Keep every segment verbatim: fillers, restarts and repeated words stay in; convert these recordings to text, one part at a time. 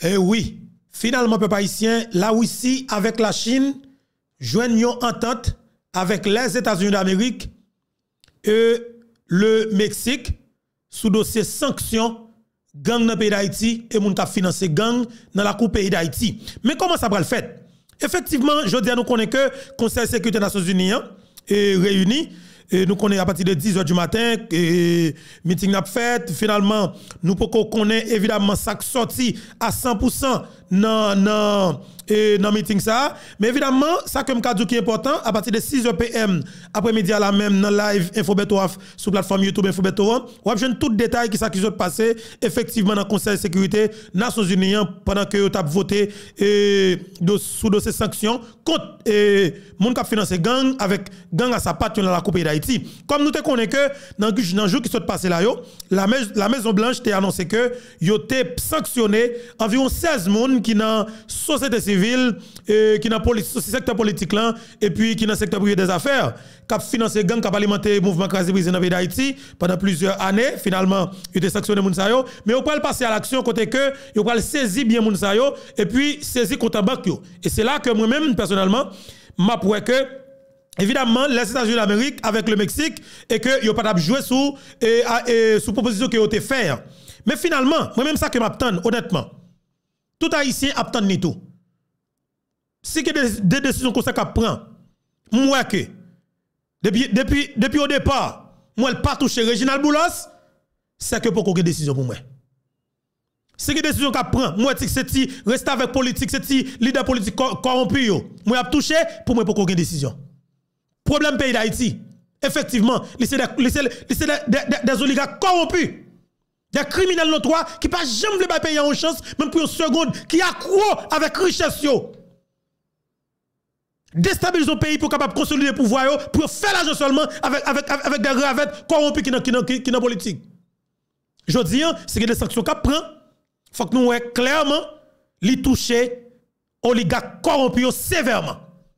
Eh oui, finalement, peuple haïtien, la Russie avec la Chine joignent une entente avec les États-Unis d'Amérique et le Mexique sous dossier sanctions gang dans le pays d'Haïti et moun k'ap financer gang dans la coupe pays d'Haïti. Mais comment ça va le faire? Effectivement, je dis à nous connaît que Conseil de sécurité des Nations Unies est réuni. Et nous connaissons à partir de dix heures du matin, et meeting n'a fait. Finalement, nous pouvons connaître évidemment ça qui sorti à cent pour cent dans dans et dans meeting ça. Mais évidemment, ça comme cadre qui est important, à partir de six heures P M après-midi à la même dans live Infobeto sur plateforme YouTube Infobeto, on va voir tout détail qui ça qui s'est passé effectivement dans le Conseil de sécurité Nations Unies pendant que vous avez voté et sous dossier sanctions contre et monde qui financé gang avec gang à sa patte dans la coupe d'Haïti. Comme nous te connaissons que dans le jour qui s'est passé là yo, la, la Maison Blanche t'a annoncé que yo t'ai sanctionné environ seize personnes qui dans société civile et qui dans le secteur politique là et puis qui dans le secteur privé des affaires qui a financé gang qui a alimenté le mouvement crasé brisé dans le pays d'Haïti pendant plusieurs années. Finalement, il a sanctionné moun sa yo, mais on peut passer à l'action côté que il peut saisir bien moun sa yo et puis saisir compte en banque yo. Et c'est là que moi-même personnellement m'a prouvé que évidemment, les États-Unis d'Amérique avec le Mexique et que yo pas jouer sous et, et sous proposition que yo te faire. Mais finalement, moi même ça que m'attend honnêtement. Tout haïtien attend ni tout. Si que des, des décisions comme ça qu'a prend, moi que depuis depuis depuis au départ, moi pas toucher Reginald Boulos, c'est que pour qu'on décision pour moi. Si que décision qu'a prend, moi c'est si rester avec politique, c'est si leader politique corrompu yo, moi a touché pour moi pour qu'on décision. Problème pays d'Haïti. Effectivement, c'est des, des, des, des oligarques corrompus. Des criminels notoires qui ne peuvent jamais le payer en chance, même pour une seconde, qui accroît avec richesse. Déstabiliser le pays pour capable consolider le pouvoir, pour faire l'argent seulement avec, avec, avec des ravettes corrompus qui sont qui, qui, qui politique. Je dis, c'est que des sanctions qu'on prend, il faut que nous voyons clairement les toucher oligarques corrompus sévèrement.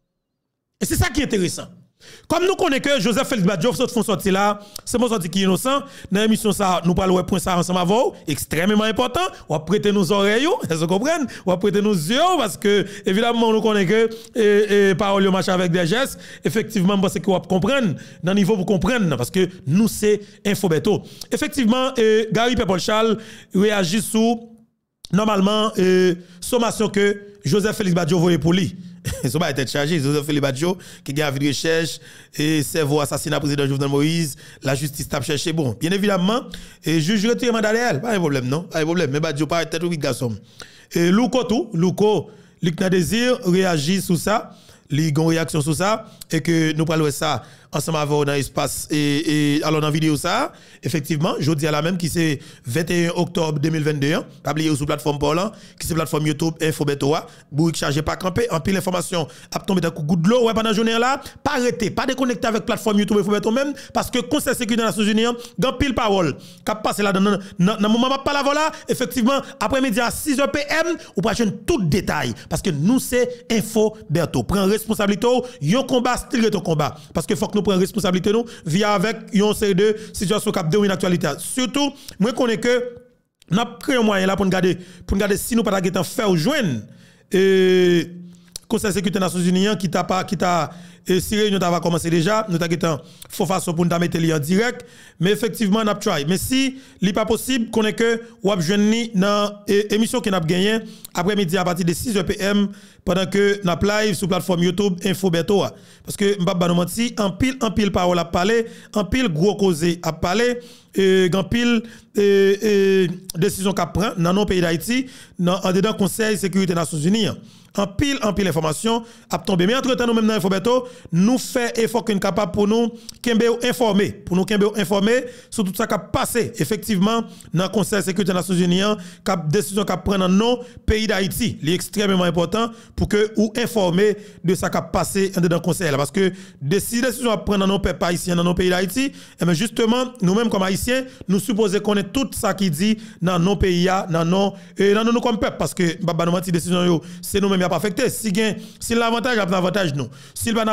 Et c'est ça qui est intéressant. Comme nous connaissons que Joseph Félix Badjo font sortir là, c'est mon sorti qui est innocent. Dans l'émission ça, nous parlons point ça ensemble avant, extrêmement important. On va prêter nos oreilles, vous comprenez? On va prêter nos yeux parce que évidemment nous connaissons que et, et parole marche avec des gestes. Effectivement, parce que vous comprendre dans le niveau vous comprendre parce que nous c'est Infobeto. Effectivement, et Gary Pepol Charles réagit sous normalement euh, sommation que Joseph Félix Badjo voyait pour lui. Ça va être chargé. Joseph Félix Badjo qui a vu recherche et cerveau assassinat président Jovenel Moïse, la justice t'a cherché. Bon, bien évidemment, et juge retiré mandat réel, pas de problème non, pas de problème. Mais Badjo pas tête ou garçon. Et Louko tout, Louko, Luc Nadésir réagit sur ça, li gon réaction sur ça et que nous parlons ça ensemble avec dans l'espace et, et alors dans la vidéo ça effectivement je dis à la même qui c'est vingt et un octobre deux mille vingt-deux pas oublier sur plateforme parlant qui c'est plateforme YouTube Infobeto bourrique chargé pas camper en pile information a tomber dans coup de l'eau ouais pendant journée là pas arrêter pas déconnecter avec plateforme YouTube Infobeto même parce que Conseil de sécurité des Nations Unies dans pile parole qui passe là dans dans moment pas la voilà effectivement après-midi à six heures P M ou pas tout détail parce que nous c'est Infobeto prend responsabilité yon combat style ton combat parce que faut que nous prendre responsabilité nous via avec une série de situations qui ont une actualité. Surtout, moi connais que n'a créé un moyen là pour nous garder pour nous garder si nous pas ta faire ou joindre et Conseil de sécurité des Nations Unies qui t'a pas qui t'a et si réunion va commencer déjà nous t'a faut façon pour nous mettre en direct mais effectivement n'a try mais si li pas possible connais que ou a joindre dans émission qui n'a gagné après-midi à partir de six heures P M pendant que n'a live sur plateforme YouTube Infobeto parce que m'pa nous menti en pile en pile parole à parler en pile gros causé à parler et en pile et, et décision qu'a prend dans nos pays d'Haïti dans en dedans Conseil de sécurité des Nations Unies en pile en pile information a tombé mais entre temps nous même dans Infobeto nous fait effort qu'on capable pour nous kembe informer pour nous kembe informer sur tout ça qui a passé effectivement dans le Conseil de sécurité des Nations Unies cap décision qu'a prendre dans nos pays d'Haïti c'est extrêmement important pour que ou informer de ça qui a passé dans le conseil parce que décision à prendre dans nos pays haïtiens dans nos pays d'Haïti et bien justement nous mêmes comme haïtiens nous supposons connaître tout ça qui dit dans nos pays dans nos et dans nous comme peuple parce que baba nous menti décision c'est nous mêmes pas affecté si gain si l'avantage a l'avantage nous s'il pas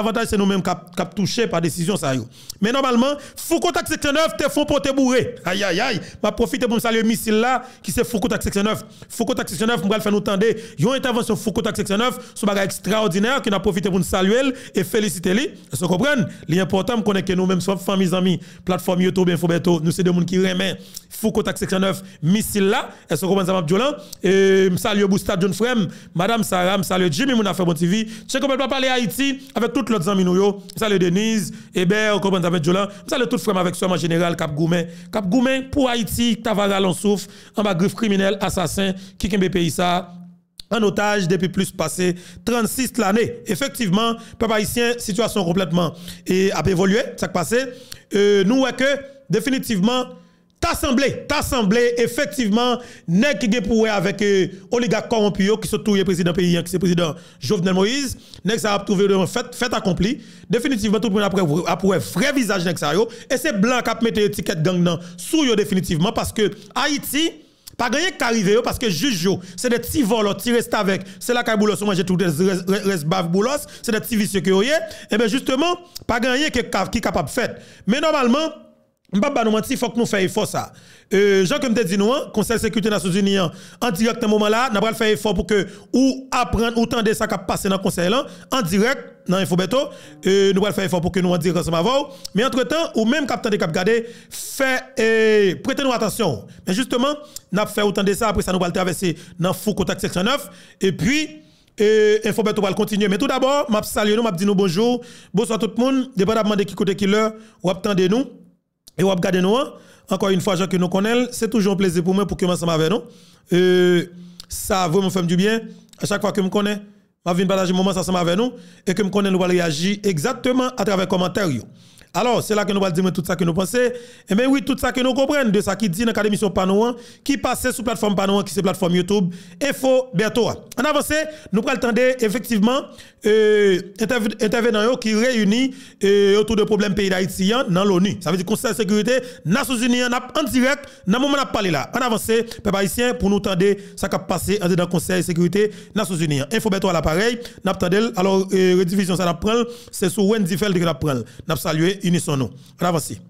l'avantage, c'est nous-mêmes qui avons touché par décision. Ça yo. Mais normalement, Foucault Tac section neuf, te font porter bourré. Aïe, aïe, aïe. Je profite pour me saluer missile là, qui c'est Foucault Tac section neuf. Foucault Tac section neuf, je vais faire nous tendre. Il y a une intervention Foucault Tac section neuf, c'est un bagage extraordinaire, qui a profité pour nous saluer et féliciter lui. Est-ce que vous comprenez? L'important, c'est qu'on que nous-mêmes, soit famille, amis, plateforme YouTube, Infobeto, nous, c'est des gens qui remettent Foucault Tac section neuf, missile là. Est-ce que vous comprenez ça, Mabdiolan? Et je salue Boustad John Frem, Madame Sarah, je salue Jimmy, mon affaire bon T V. Je sais qu'on peut pas parler Haïti avec toutes les amis, nous, je salue Denise, Hébert, vous comprenez ça, Mabdiolan. Je salue tout frère avec soi en général, Cap Goumen. Cap Goumen, pour Haïti, Tavaral en souffre, en bas griffe criminel, assassin, qui kembe pays ça. En otage depuis plus passé trente-six l'année. Effectivement, peuple haïtien, situation complètement et a évolué, ça qui passé. Euh, nous voyons que définitivement t'assemblé, t'assemblé effectivement nèg qui pour avec euh, oligarque corrompu qui sont tous les président pays qui c'est président Jovenel Moïse, nèg ça a trouvé de fait fait accompli. Définitivement tout le monde après après vrai visage nèg ça yo et c'est blanc qui a mettre étiquette gang nan sous yo définitivement parce que Haïti pas gagné qu'arriver parce que juge c'est des petits volants qui restent avec c'est là qu'à boulos manger tout des reste bave boulos c'est des petits vicieux que yoyé et bien justement pas gagné qui qui capable faire mais normalement m'pa nous mentir faut que nous fassions effort ça euh Jean comme te dit nous Conseil de sécurité des Nations Unies en direct à moment là n'a pas faire effort pour que ou apprendre ou tendre ça qui passer dans conseil là en direct dans Infobeto euh nous va faire effort pour que nous en direct ensemble avant mais entre-temps ou même capitaine de cap garder fait euh, prêtez nous attention mais justement n'a fait autant de ça après ça nous va traverser dans Foucault Tac section neuf et puis et Infobeto va continuer mais tout d'abord m'a saluer nous m'a dit nous bonjour bonsoir tout le monde dépendamment de qui côté qui l'heure ou attendez nous et on regarde nous encore une fois gens que nous connaissons c'est toujours un plaisir pour moi pour que ensemble avec nous euh, ça vraiment fait du bien à chaque fois que me connais m'a venir partager moment ensemble avec nous et que me connais nous va réagir exactement à travers commentaires. Alors, c'est là que nous allons dire tout ça que nous pensons. Et bien oui, tout ça que nous comprenons de ça qui dit dans l'académie sur Panouan, qui passe sur plateforme Panouan, qui c'est plateforme YouTube, Info Berto. En avance, nous prenons le temps effectivement euh, intervenants qui réunissent euh, autour de problèmes pays d'Haïti dans l'ONU. Ça veut dire Conseil de sécurité, Nations Unies, en direct, dans le moment où on a parlé là. En avance, peuple haïtien, pour nous tendre ça qui a passé dans le Conseil de sécurité, Nations Unies. Info Berto à l'appareil, nous avons alors, euh, redivision, ça prend, c'est sous Wendy Feld que nous prenons. Nous salué. Unissons-nous. Avancez.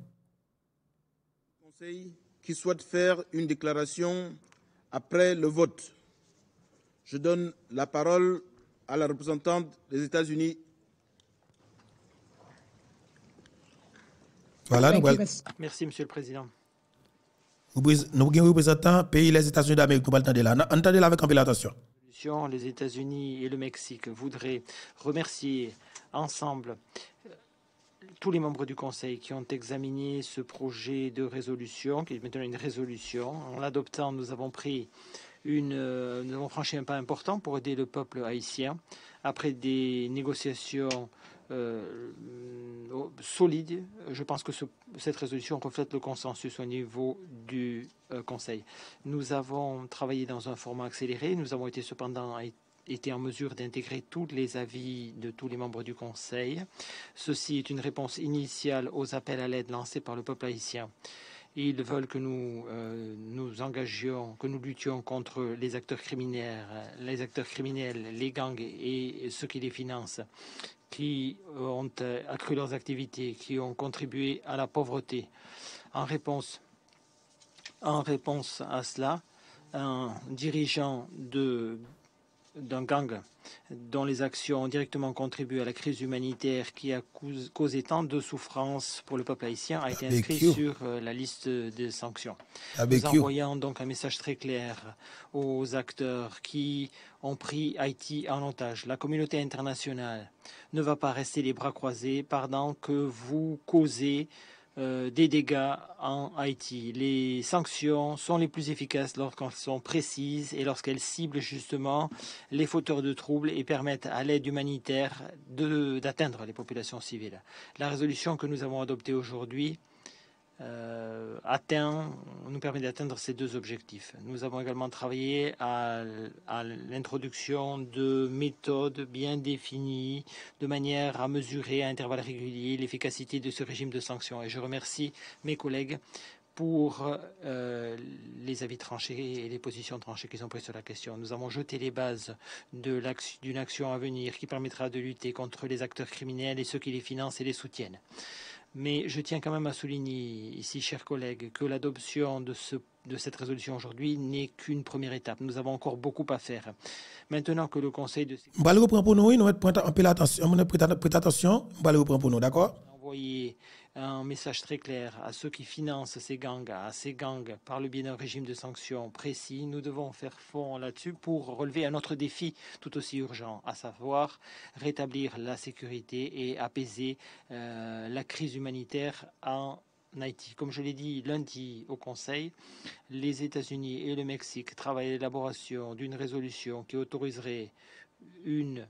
Conseil qui souhaite faire une déclaration après le vote. Je donne la parole à la représentante des États-Unis. Voilà, nous Merci, Monsieur le Président. Nous avons représentant pays les États-Unis d'Amérique. Nous entendez là. Entendez là avec un peu d'attention. Les États-Unis et le Mexique voudraient remercier ensemble tous les membres du Conseil qui ont examiné ce projet de résolution, qui est maintenant une résolution. En l'adoptant, nous avons pris une, euh, nous avons franchi un pas important pour aider le peuple haïtien après des négociations euh, solides. Je pense que ce, cette résolution reflète le consensus au niveau du euh, Conseil. Nous avons travaillé dans un format accéléré. Nous avons été cependant été en mesure d'intégrer tous les avis de tous les membres du Conseil. Ceci est une réponse initiale aux appels à l'aide lancés par le peuple haïtien. Ils veulent que nous euh, nous engagions, que nous luttions contre les acteurs criminels, les acteurs criminels, les gangs et ceux qui les financent, qui ont accru leurs activités, qui ont contribué à la pauvreté. En réponse, en réponse à cela, un dirigeant de d'un gang dont les actions ont directement contribué à la crise humanitaire qui a causé tant de souffrances pour le peuple haïtien a été inscrit sur la liste des sanctions. Nous envoyons donc un message très clair aux acteurs qui ont pris Haïti en otage. La communauté internationale ne va pas rester les bras croisés pendant que vous causez Euh, des dégâts en Haïti. Les sanctions sont les plus efficaces lorsqu'elles sont précises et lorsqu'elles ciblent justement les fauteurs de troubles et permettent à l'aide humanitaire d'atteindre les populations civiles. La résolution que nous avons adoptée aujourd'hui euh, atteint, nous permet d'atteindre ces deux objectifs. Nous avons également travaillé à, à l'introduction de méthodes bien définies de manière à mesurer à intervalles réguliers l'efficacité de ce régime de sanctions. Et je remercie mes collègues pour euh, les avis tranchés et les positions tranchées qui sont prises sur la question. Nous avons jeté les bases d'une action, action à venir qui permettra de lutter contre les acteurs criminels et ceux qui les financent et les soutiennent. Mais je tiens quand même à souligner ici, chers collègues, que l'adoption de, ce, de cette résolution aujourd'hui n'est qu'une première étape. Nous avons encore beaucoup à faire. Maintenant que le Conseil de sécurité... On va le reprendre pour nous, oui, nous allons prêter attention, prêter attention, on va le reprendre pour nous, d'accord? Envoyer un message très clair à ceux qui financent ces gangs, à ces gangs par le biais d'un régime de sanctions précis. Nous devons faire fond là-dessus pour relever un autre défi tout aussi urgent, à savoir rétablir la sécurité et apaiser euh, la crise humanitaire en Haïti. Comme je l'ai dit lundi au Conseil, les États-Unis et le Mexique travaillent à l'élaboration d'une résolution qui autoriserait une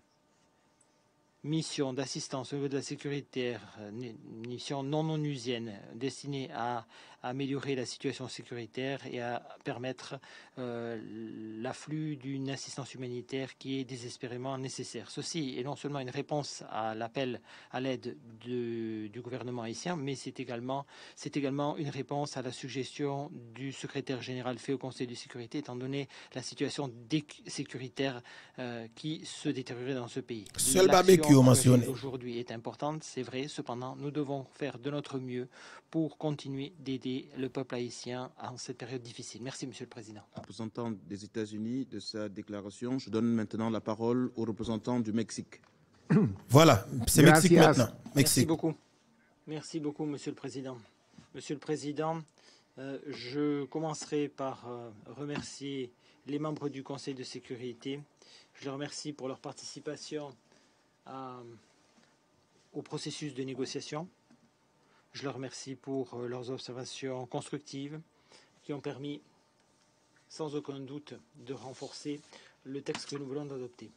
mission d'assistance au niveau de la sécurité, mission non onusienne destinée à améliorer la situation sécuritaire et à permettre euh, l'afflux d'une assistance humanitaire qui est désespérément nécessaire. Ceci est non seulement une réponse à l'appel à l'aide du gouvernement haïtien, mais c'est également, c'est également une réponse à la suggestion du secrétaire général fait au Conseil de sécurité, étant donné la situation sécuritaire euh, qui se détériorait dans ce pays. Seul barbecue mentionné aujourd'hui est importante, c'est vrai. Cependant, nous devons faire de notre mieux pour continuer d'aider le peuple haïtien en cette période difficile. Merci, Monsieur le Président. Représentant des États-Unis de sa déclaration, je donne maintenant la parole au représentant du Mexique. Voilà, c'est Mexique maintenant. Mexique. Merci beaucoup. Merci beaucoup, Monsieur le Président. Monsieur le Président, euh, je commencerai par euh, remercier les membres du Conseil de sécurité. Je les remercie pour leur participation à, au processus de négociation. Je leur remercie pour euh, leurs observations constructives qui ont permis, sans aucun doute, de renforcer le texte que nous voulons adopter.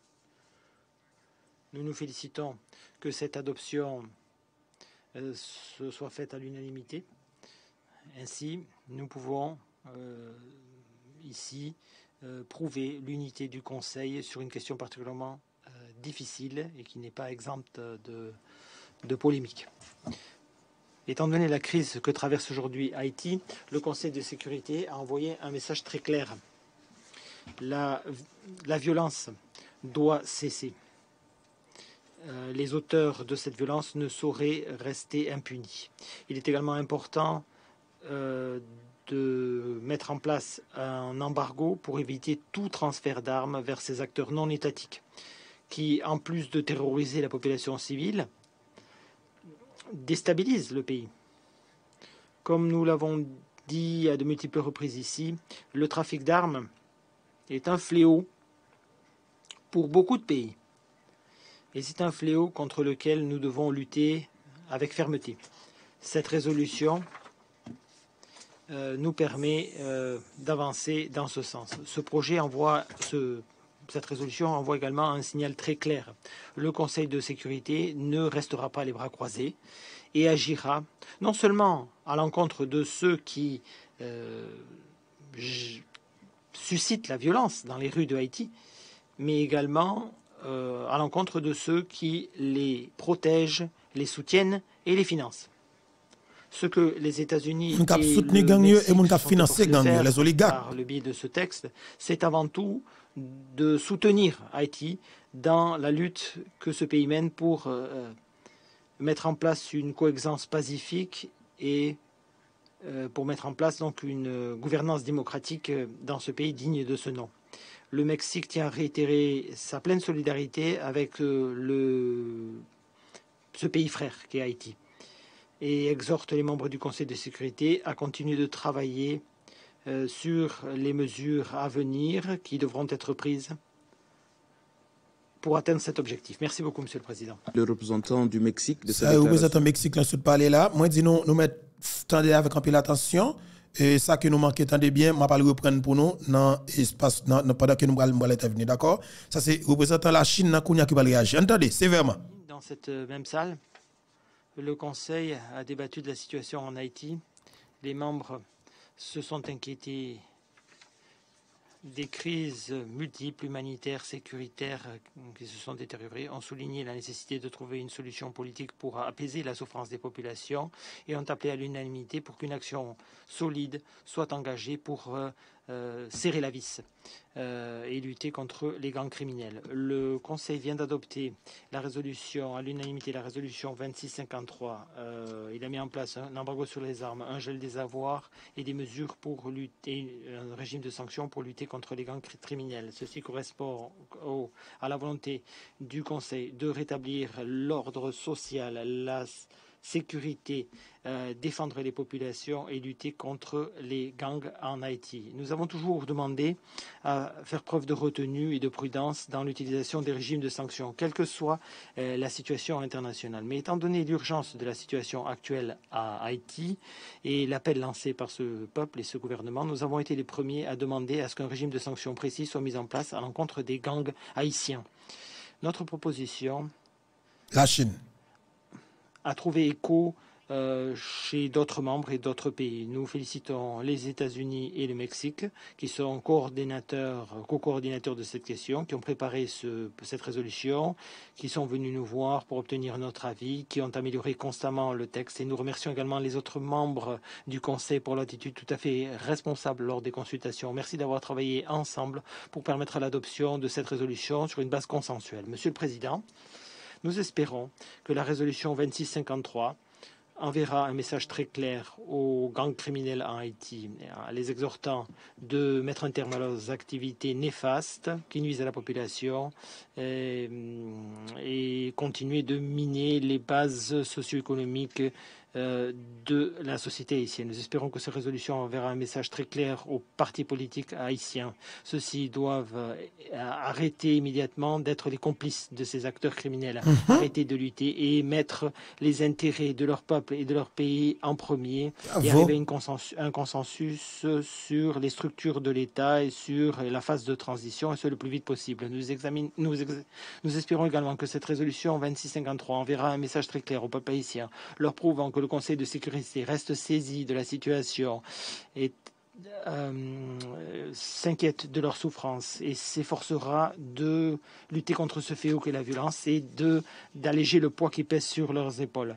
Nous nous félicitons que cette adoption euh, se soit faite à l'unanimité. Ainsi, nous pouvons euh, ici euh, prouver l'unité du Conseil sur une question particulièrement euh, difficile et qui n'est pas exempte de, de polémique. Étant donné la crise que traverse aujourd'hui Haïti, le Conseil de sécurité a envoyé un message très clair. La, la violence doit cesser. Euh, les auteurs de cette violence ne sauraient rester impunis. Il est également important euh, de mettre en place un embargo pour éviter tout transfert d'armes vers ces acteurs non étatiques qui, en plus de terroriser la population civile, déstabilise le pays. Comme nous l'avons dit à de multiples reprises ici, le trafic d'armes est un fléau pour beaucoup de pays. Et c'est un fléau contre lequel nous devons lutter avec fermeté. Cette résolution euh, nous permet euh, d'avancer dans ce sens. Ce projet envoie, ce, cette résolution envoie également un signal très clair. Le Conseil de sécurité ne restera pas les bras croisés et agira non seulement à l'encontre de ceux qui euh, suscitent la violence dans les rues de Haïti, mais également euh, à l'encontre de ceux qui les protègent, les soutiennent et les financent. Ce que les États-Unis et le Mexique par le biais de ce texte, c'est avant tout de soutenir Haïti dans la lutte que ce pays mène pour euh, mettre en place une coexistence pacifique et euh, pour mettre en place donc une gouvernance démocratique dans ce pays digne de ce nom. Le Mexique tient à réitérer sa pleine solidarité avec euh, le, ce pays frère qu'est Haïti et exhorte les membres du Conseil de sécurité à continuer de travailler euh, sur les mesures à venir qui devront être prises pour atteindre cet objectif. Merci beaucoup, Monsieur le Président. Le représentant du Mexique de ça, le représentant du Mexique, là, sur parler là. Moi, dis nous, nous mettons avec un peu l'attention. Et ça que nous manquons, attendez bien, je vais pas le reprendre pour nous dans l'espace, pendant que nous allons intervenir, d'accord? Ça, c'est représentant la Chine, qui va réagir. Entendez, sévèrement. Dans cette même salle, le Conseil a débattu de la situation en Haïti. Les membres se sont inquiétés des crises multiples, humanitaires, sécuritaires, qui se sont détériorées, ont souligné la nécessité de trouver une solution politique pour apaiser la souffrance des populations et ont appelé à l'unanimité pour qu'une action solide soit engagée pour euh, euh, serrer la vis euh, et lutter contre les gangs criminels. Le Conseil vient d'adopter la résolution, à l'unanimité, la résolution vingt-six cinquante-trois. Euh, il a mis en place un embargo sur les armes, un gel des avoirs et des mesures pour lutter, un régime de sanctions pour lutter contre les gangs criminels. Ceci correspond au, à la volonté du Conseil de rétablir l'ordre social, la sécurité, euh, défendre les populations et lutter contre les gangs en Haïti. Nous avons toujours demandé à faire preuve de retenue et de prudence dans l'utilisation des régimes de sanctions, quelle que soit euh, la situation internationale. Mais étant donné l'urgence de la situation actuelle à Haïti et l'appel lancé par ce peuple et ce gouvernement, nous avons été les premiers à demander à ce qu'un régime de sanctions précis soit mis en place à l'encontre des gangs haïtiens. Notre proposition... La Chine. a trouvé écho euh, chez d'autres membres et d'autres pays. Nous félicitons les États-Unis et le Mexique, qui sont coordinateurs, co-coordinateurs de cette question, qui ont préparé ce, cette résolution, qui sont venus nous voir pour obtenir notre avis, qui ont amélioré constamment le texte. Et nous remercions également les autres membres du Conseil pour l'attitude tout à fait responsable lors des consultations. Merci d'avoir travaillé ensemble pour permettre l'adoption de cette résolution sur une base consensuelle. Monsieur le Président, nous espérons que la résolution vingt-six cinquante-trois enverra un message très clair aux gangs criminels en Haïti, les exhortant de mettre un terme à leurs activités néfastes qui nuisent à la population et, et continuer de miner les bases socio-économiques Euh, de la société haïtienne. Nous espérons que cette résolution enverra un message très clair aux partis politiques haïtiens. Ceux-ci doivent euh, arrêter immédiatement d'être les complices de ces acteurs criminels, mm-hmm. arrêter de lutter et mettre les intérêts de leur peuple et de leur pays en premier Bravo. Et arriver à une consensus, un consensus sur les structures de l'État et sur la phase de transition, et ce le plus vite possible. Nous, examine, nous, ex, nous espérons également que cette résolution vingt-six cinquante-trois enverra un message très clair au peuple haïtien, leur prouvant que le Conseil de sécurité reste saisi de la situation et euh, s'inquiète de leur souffrance et s'efforcera de lutter contre ce fléau qu'est la violence et de, d'alléger le poids qui pèse sur leurs épaules.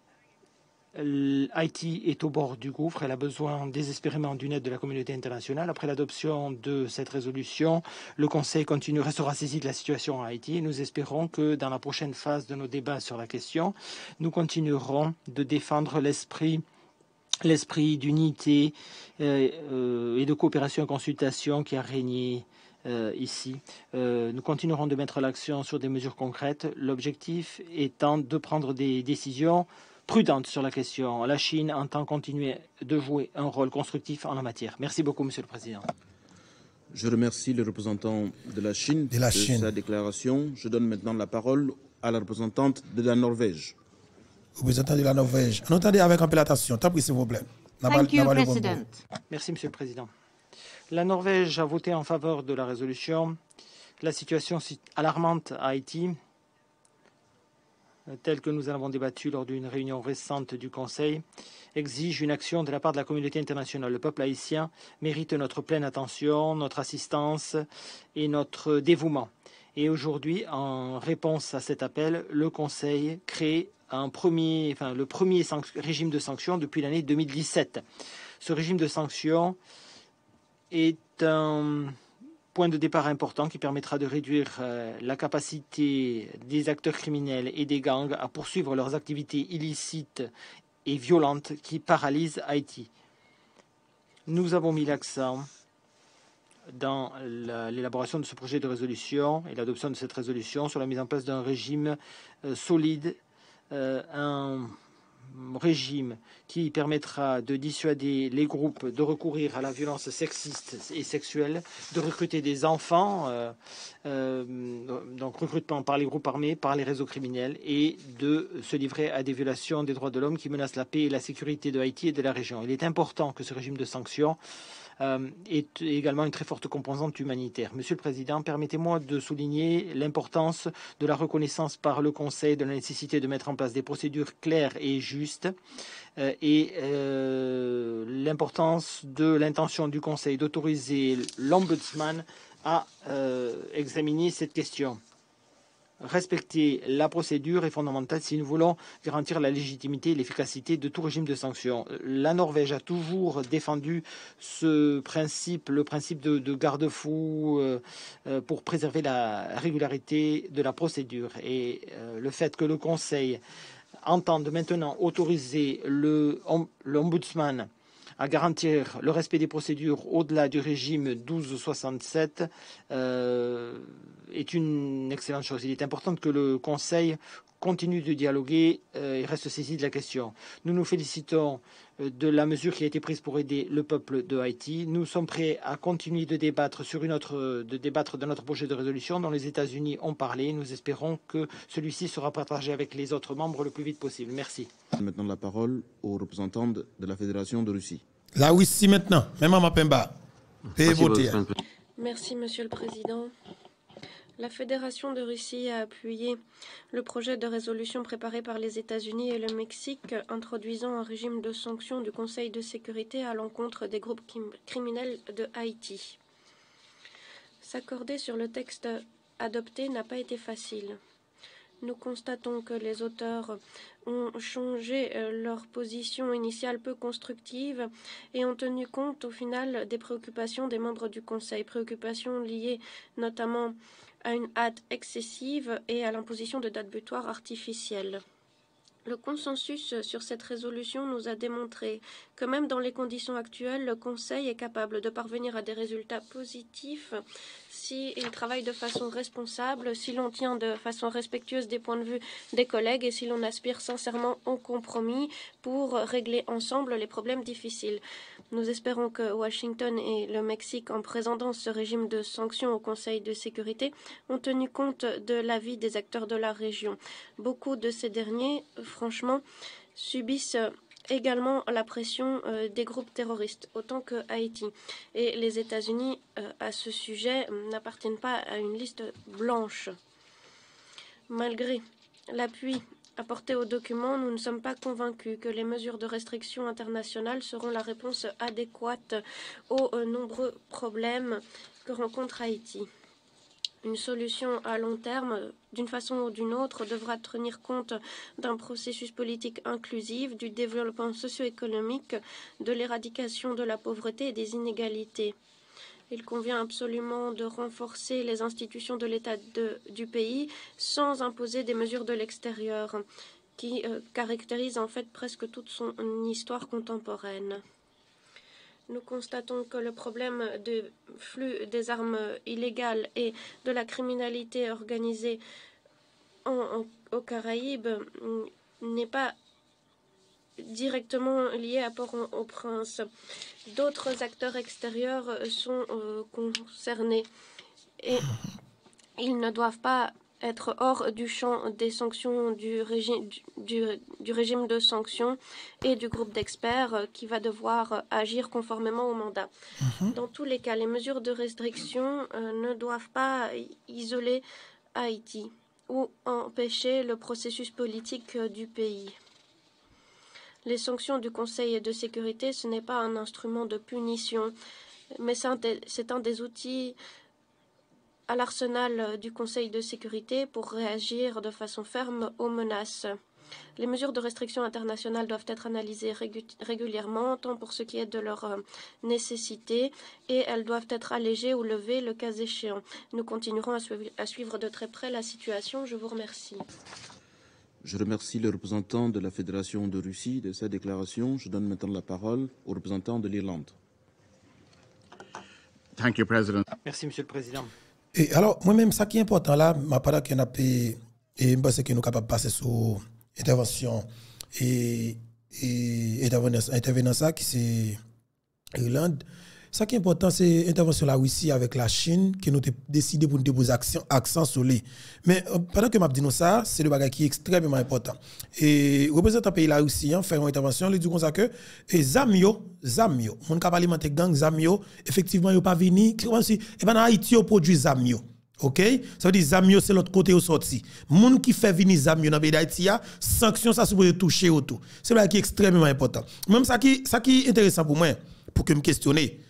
Haïti est au bord du gouffre. Elle a besoin désespérément d'une aide de la communauté internationale. Après l'adoption de cette résolution, le Conseil continue, restera saisi de la situation à Haïti. Et nous espérons que dans la prochaine phase de nos débats sur la question, nous continuerons de défendre l'esprit l'esprit d'unité euh, euh, et de coopération et consultation qui a régné Euh, ici. Euh, nous continuerons de mettre l'accent sur des mesures concrètes, l'objectif étant de prendre des décisions prudentes sur la question. La Chine entend continuer de jouer un rôle constructif en la matière. Merci beaucoup, Monsieur le Président. Je remercie le représentant de la Chine de, la de Chine. sa déclaration. Je donne maintenant la parole à la représentante de la Norvège. Représentant de la Norvège. On entendez avec un peu l'attention. Tant pis, s'il vous plaît. Thank you, President. Merci, Monsieur le Président. La Norvège a voté en faveur de la résolution. La situation alarmante à Haïti, telle que nous en avons débattu lors d'une réunion récente du Conseil, exige une action de la part de la communauté internationale. Le peuple haïtien mérite notre pleine attention, notre assistance et notre dévouement. Et aujourd'hui, en réponse à cet appel, le Conseil crée un premier, enfin, le premier régime de sanctions depuis l'année deux mille dix-sept. Ce régime de sanctions est un point de départ important qui permettra de réduire euh, la capacité des acteurs criminels et des gangs à poursuivre leurs activités illicites et violentes qui paralysent Haïti. Nous avons mis l'accent dans l'élaboration de ce projet de résolution et l'adoption de cette résolution sur la mise en place d'un régime euh, solide, euh, un régime qui permettra de dissuader les groupes de recourir à la violence sexiste et sexuelle, de recruter des enfants, euh, euh, donc recrutement par les groupes armés, par les réseaux criminels, et de se livrer à des violations des droits de l'homme qui menacent la paix et la sécurité de Haïti et de la région. Il est important que ce régime de sanctions Euh, est également une très forte composante humanitaire. Monsieur le Président, permettez-moi de souligner l'importance de la reconnaissance par le Conseil de la nécessité de mettre en place des procédures claires et justes euh, et euh, l'importance de l'intention du Conseil d'autoriser l'Ombudsman à euh, examiner cette question. Respecter la procédure est fondamental si nous voulons garantir la légitimité et l'efficacité de tout régime de sanctions. La Norvège a toujours défendu ce principe, le principe de, de garde-fou euh, euh, pour préserver la régularité de la procédure. Et euh, le fait que le Conseil entende maintenant autoriser le, l'Ombudsman à garantir le respect des procédures au-delà du régime douze soixante-sept euh, est une excellente chose. Il est important que le Conseil continue de dialoguer euh, et reste saisi de la question. Nous nous félicitons euh, de la mesure qui a été prise pour aider le peuple de Haïti. Nous sommes prêts à continuer de débattre sur une autre, de débattre de notre projet de résolution dont les États-Unis ont parlé. Nous espérons que celui-ci sera partagé avec les autres membres le plus vite possible. Merci. Maintenant la parole aux représentants de la Fédération de Russie. La Russie maintenant, même à Mapemba. Merci, Monsieur le Président. La Fédération de Russie a appuyé le projet de résolution préparé par les États-Unis et le Mexique introduisant un régime de sanctions du Conseil de sécurité à l'encontre des groupes criminels de Haïti. S'accorder sur le texte adopté n'a pas été facile. Nous constatons que les auteurs ont changé leur position initiale peu constructive et ont tenu compte au final des préoccupations des membres du Conseil, préoccupations liées notamment à une hâte excessive et à l'imposition de dates butoirs artificielles. Le consensus sur cette résolution nous a démontré que même dans les conditions actuelles, le Conseil est capable de parvenir à des résultats positifs s'il travaille de façon responsable, si l'on tient de façon respectueuse des points de vue des collègues et si l'on aspire sincèrement au compromis pour régler ensemble les problèmes difficiles. Nous espérons que Washington et le Mexique, en présentant ce régime de sanctions au Conseil de sécurité, ont tenu compte de l'avis des acteurs de la région. Beaucoup de ces derniers, franchement, subissent également la pression euh, des groupes terroristes, autant que Haïti. Et les États-Unis, euh, à ce sujet, n'appartiennent pas à une liste blanche. Malgré l'appui apporté au document, nous ne sommes pas convaincus que les mesures de restriction internationale seront la réponse adéquate aux euh, nombreux problèmes que rencontre Haïti. Une solution à long terme, d'une façon ou d'une autre, devra tenir compte d'un processus politique inclusif, du développement socio-économique, de l'éradication de la pauvreté et des inégalités. Il convient absolument de renforcer les institutions de l'État du pays sans imposer des mesures de l'extérieur qui euh, caractérisent en fait presque toute son histoire contemporaine. Nous constatons que le problème du flux des armes illégales et de la criminalité organisée en, en, aux Caraïbes n'est pas directement lié à Port-au-Prince. D'autres acteurs extérieurs sont euh, concernés et ils ne doivent pas être hors du champ des sanctions du régime, du, du régime de sanctions et du groupe d'experts qui va devoir agir conformément au mandat. Mmh. Dans tous les cas, les mesures de restriction euh, ne doivent pas isoler Haïti ou empêcher le processus politique du pays. Les sanctions du Conseil de sécurité, ce n'est pas un instrument de punition, mais c'est un des, c'est un des outils à l'arsenal du Conseil de sécurité pour réagir de façon ferme aux menaces. Les mesures de restriction internationale doivent être analysées régu régulièrement, tant pour ce qui est de leur euh, nécessité, et elles doivent être allégées ou levées le cas échéant. Nous continuerons à, suiv à suivre de très près la situation. Je vous remercie. Je remercie le représentant de la Fédération de Russie de sa déclaration. Je donne maintenant la parole au représentant de l'Irlande. Thank you, President. Merci, Monsieur le Président. Et alors, moi-même, ça qui est important là, ma part qu'on a payé, et je pense que nous sommes capables de passer sur intervention et, et intervenant ça, qui c'est l'Irlande. Ça qui est important, c'est l'intervention de la Russie avec la Chine, qui nous a décidé pour nous déposer accent sur les. Mais euh, pendant que je dis ça, c'est le bagage qui est extrêmement important. Et le représentant pays la Russie, hein, fait une intervention, il dit comme ça que Zamio, Zamio, mon cap alimentaire gang Zamio, effectivement, il pas venu, comme si, et ben en Haïti, on produit Zamio. OK? Ça veut dire Zamio c'est l'autre côté au sorti. Moun qui fait venir Zamio dans le pays d'Haïti, sanction ça supposé toucher au tout. C'est là qui est extrêmement important. Même ça qui ça qui est intéressant pour moi pour que me questionner.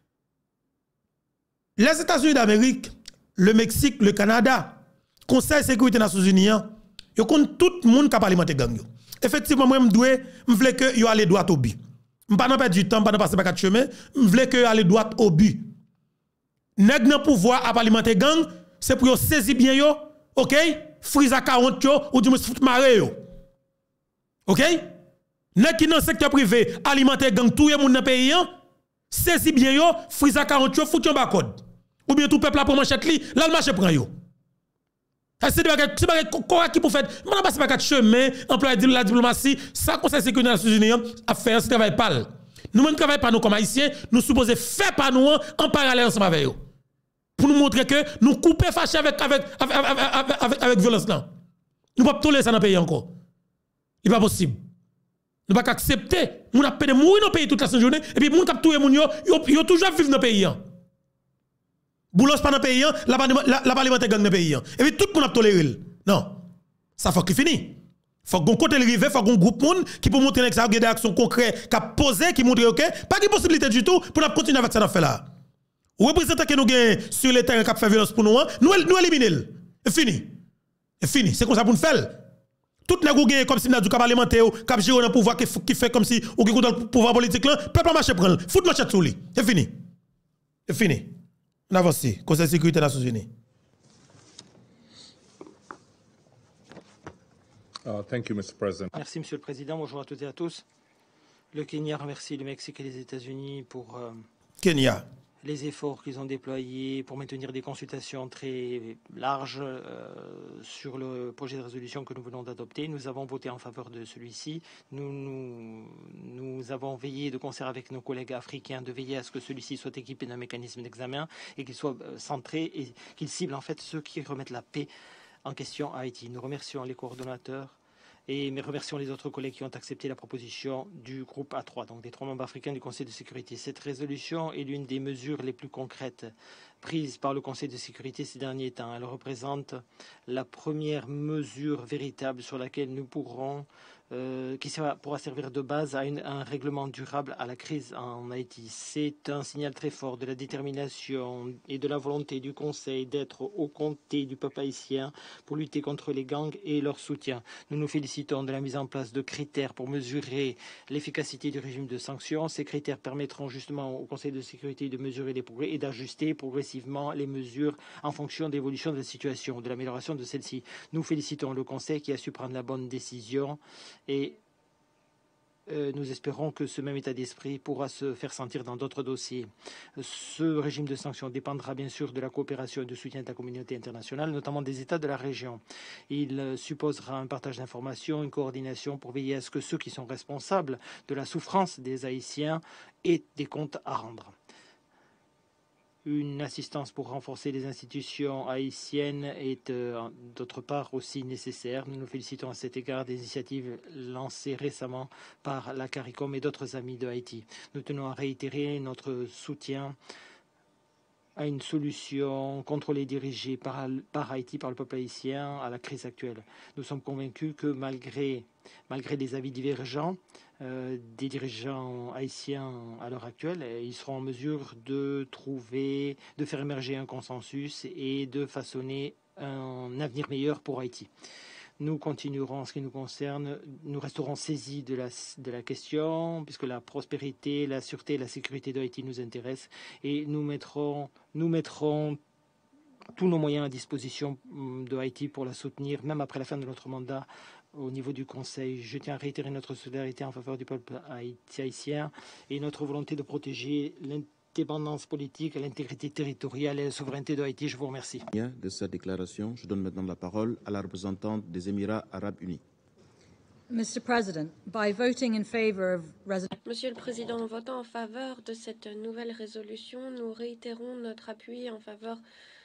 Les États-Unis d'Amérique, le Mexique, le Canada, Conseil de sécurité des Nations Unies, yo compte tout le monde qui a alimenter gang yo. Effectivement moi me dois me voulais que yo aller droit au but. Me pas perdre du temps, pas passer par quatre chemins, me voulais que yo aller droit au but. Nèg nan pouvoir à alimenter gang, c'est pour yo saisir bien yo, OK? Frisa quarante yo ou du moins fout maré yo. OK? Nèg qui dans secteur privé alimenter gang tout le monde dans pays saisir bien yo, frisa quarante yo fout yon bakode. Ou bien tout peuple là pour manchette li, là le marché prend yo. C'est des bagages qui pour faire, on a passé par quatre chemins, employé de la diplomatie, ça conseil de sécurité des Nations Unies a fait un travail pâle. Nous même travail pas nous comme haïtiens, nous supposons faire pas nous en parallèle ensemble avec eux. Pour nous montrer que nous couper fâché avec avec avec, avec, avec, avec violence là. Nous pas tolérer ça dans le pays encore. Il n'est pas possible. Nous pas accepter, nous a peine mourir dans le pays toute la journée et puis moun k'ap touyer moun yo, yo toujours vivre dans le pays. Boulos pas dans le pays, la parlementaire gang dans le pays. Et puis tout le monde a toléré. Non. Ça faut qu'il finisse. Faut qu'on côté le rive, faut qu'on groupe monde qui peut montrer que ça a des actions concrètes qui a posé qui montre OK, pas de possibilité du tout pour nous continuer avec ça dans fait là. Ou représentant que nous gagnons sur le terrain qui a fait violence pour nous, nous nous éliminer. Et fini. Et fini, c'est comme ça pour nous faire. Tout les gens gagnent comme si nous avons parlementaire qui gère le pouvoir qui fait comme si ou qui dans le pouvoir politique là, peuple marcher prendre. Fout marcher sur lui. C'est fini. C'est fini. On avance. Conseil de sécurité des Nations Unies. Uh, thank you, Mister President. Merci, Monsieur le Président. Bonjour à toutes et à tous. Le Kenya remercie le Mexique et les États-Unis pour euh, Kenya. les efforts qu'ils ont déployés pour maintenir des consultations très larges euh, sur le projet de résolution que nous venons d'adopter. Nous avons voté en faveur de celui-ci. Nous, nous, nous avons veillé de concert avec nos collègues africains de veiller à ce que celui-ci soit équipé d'un mécanisme d'examen et qu'il soit euh, centré et qu'il cible en fait ceux qui remettent la paix en question à Haïti. Nous remercions les coordonnateurs et nous remercions les autres collègues qui ont accepté la proposition du groupe A trois, donc des trois membres africains du Conseil de sécurité. Cette résolution est l'une des mesures les plus concrètes prises par le Conseil de sécurité ces derniers temps. Elle représente la première mesure véritable sur laquelle nous pourrons Euh, qui sera, pourra servir de base à, une, à un règlement durable à la crise en Haïti. C'est un signal très fort de la détermination et de la volonté du Conseil d'être aux côtés du peuple haïtien pour lutter contre les gangs et leur soutien. Nous nous félicitons de la mise en place de critères pour mesurer l'efficacité du régime de sanctions. Ces critères permettront justement au Conseil de sécurité de mesurer les progrès et d'ajuster progressivement les mesures en fonction de l'évolution de la situation, de l'amélioration de celle-ci. Nous félicitons le Conseil qui a su prendre la bonne décision et euh, nous espérons que ce même état d'esprit pourra se faire sentir dans d'autres dossiers. Ce régime de sanctions dépendra bien sûr de la coopération et du soutien de la communauté internationale, notamment des États de la région. Il euh, supposera un partage d'informations, une coordination pour veiller à ce que ceux qui sont responsables de la souffrance des Haïtiens aient des comptes à rendre. Une assistance pour renforcer les institutions haïtiennes est euh, d'autre part aussi nécessaire. Nous nous félicitons à cet égard des initiatives lancées récemment par la CARICOM et d'autres amis de Haïti. Nous tenons à réitérer notre soutien à une solution contrôlée et dirigée par, par Haïti, par le peuple haïtien, à la crise actuelle. Nous sommes convaincus que malgré, malgré des avis divergents, Euh, des dirigeants haïtiens à l'heure actuelle, ils seront en mesure de trouver, de faire émerger un consensus et de façonner un avenir meilleur pour Haïti. Nous continuerons en ce qui nous concerne, nous resterons saisis de la, de la question, puisque la prospérité, la sûreté et la sécurité de Haïti nous intéressent, et nous mettrons, nous mettrons tous nos moyens à disposition de Haïti pour la soutenir, même après la fin de notre mandat. Au niveau du Conseil, je tiens à réitérer notre solidarité en faveur du peuple haïtien et notre volonté de protéger l'indépendance politique, l'intégrité territoriale et la souveraineté de Haïti. Je vous remercie. De cette déclaration, je donne maintenant la parole à la représentante des Émirats arabes unis. Mister President, by voting in favor of Monsieur le Président, en votant en faveur de cette nouvelle résolution, nous réitérons notre appui en faveur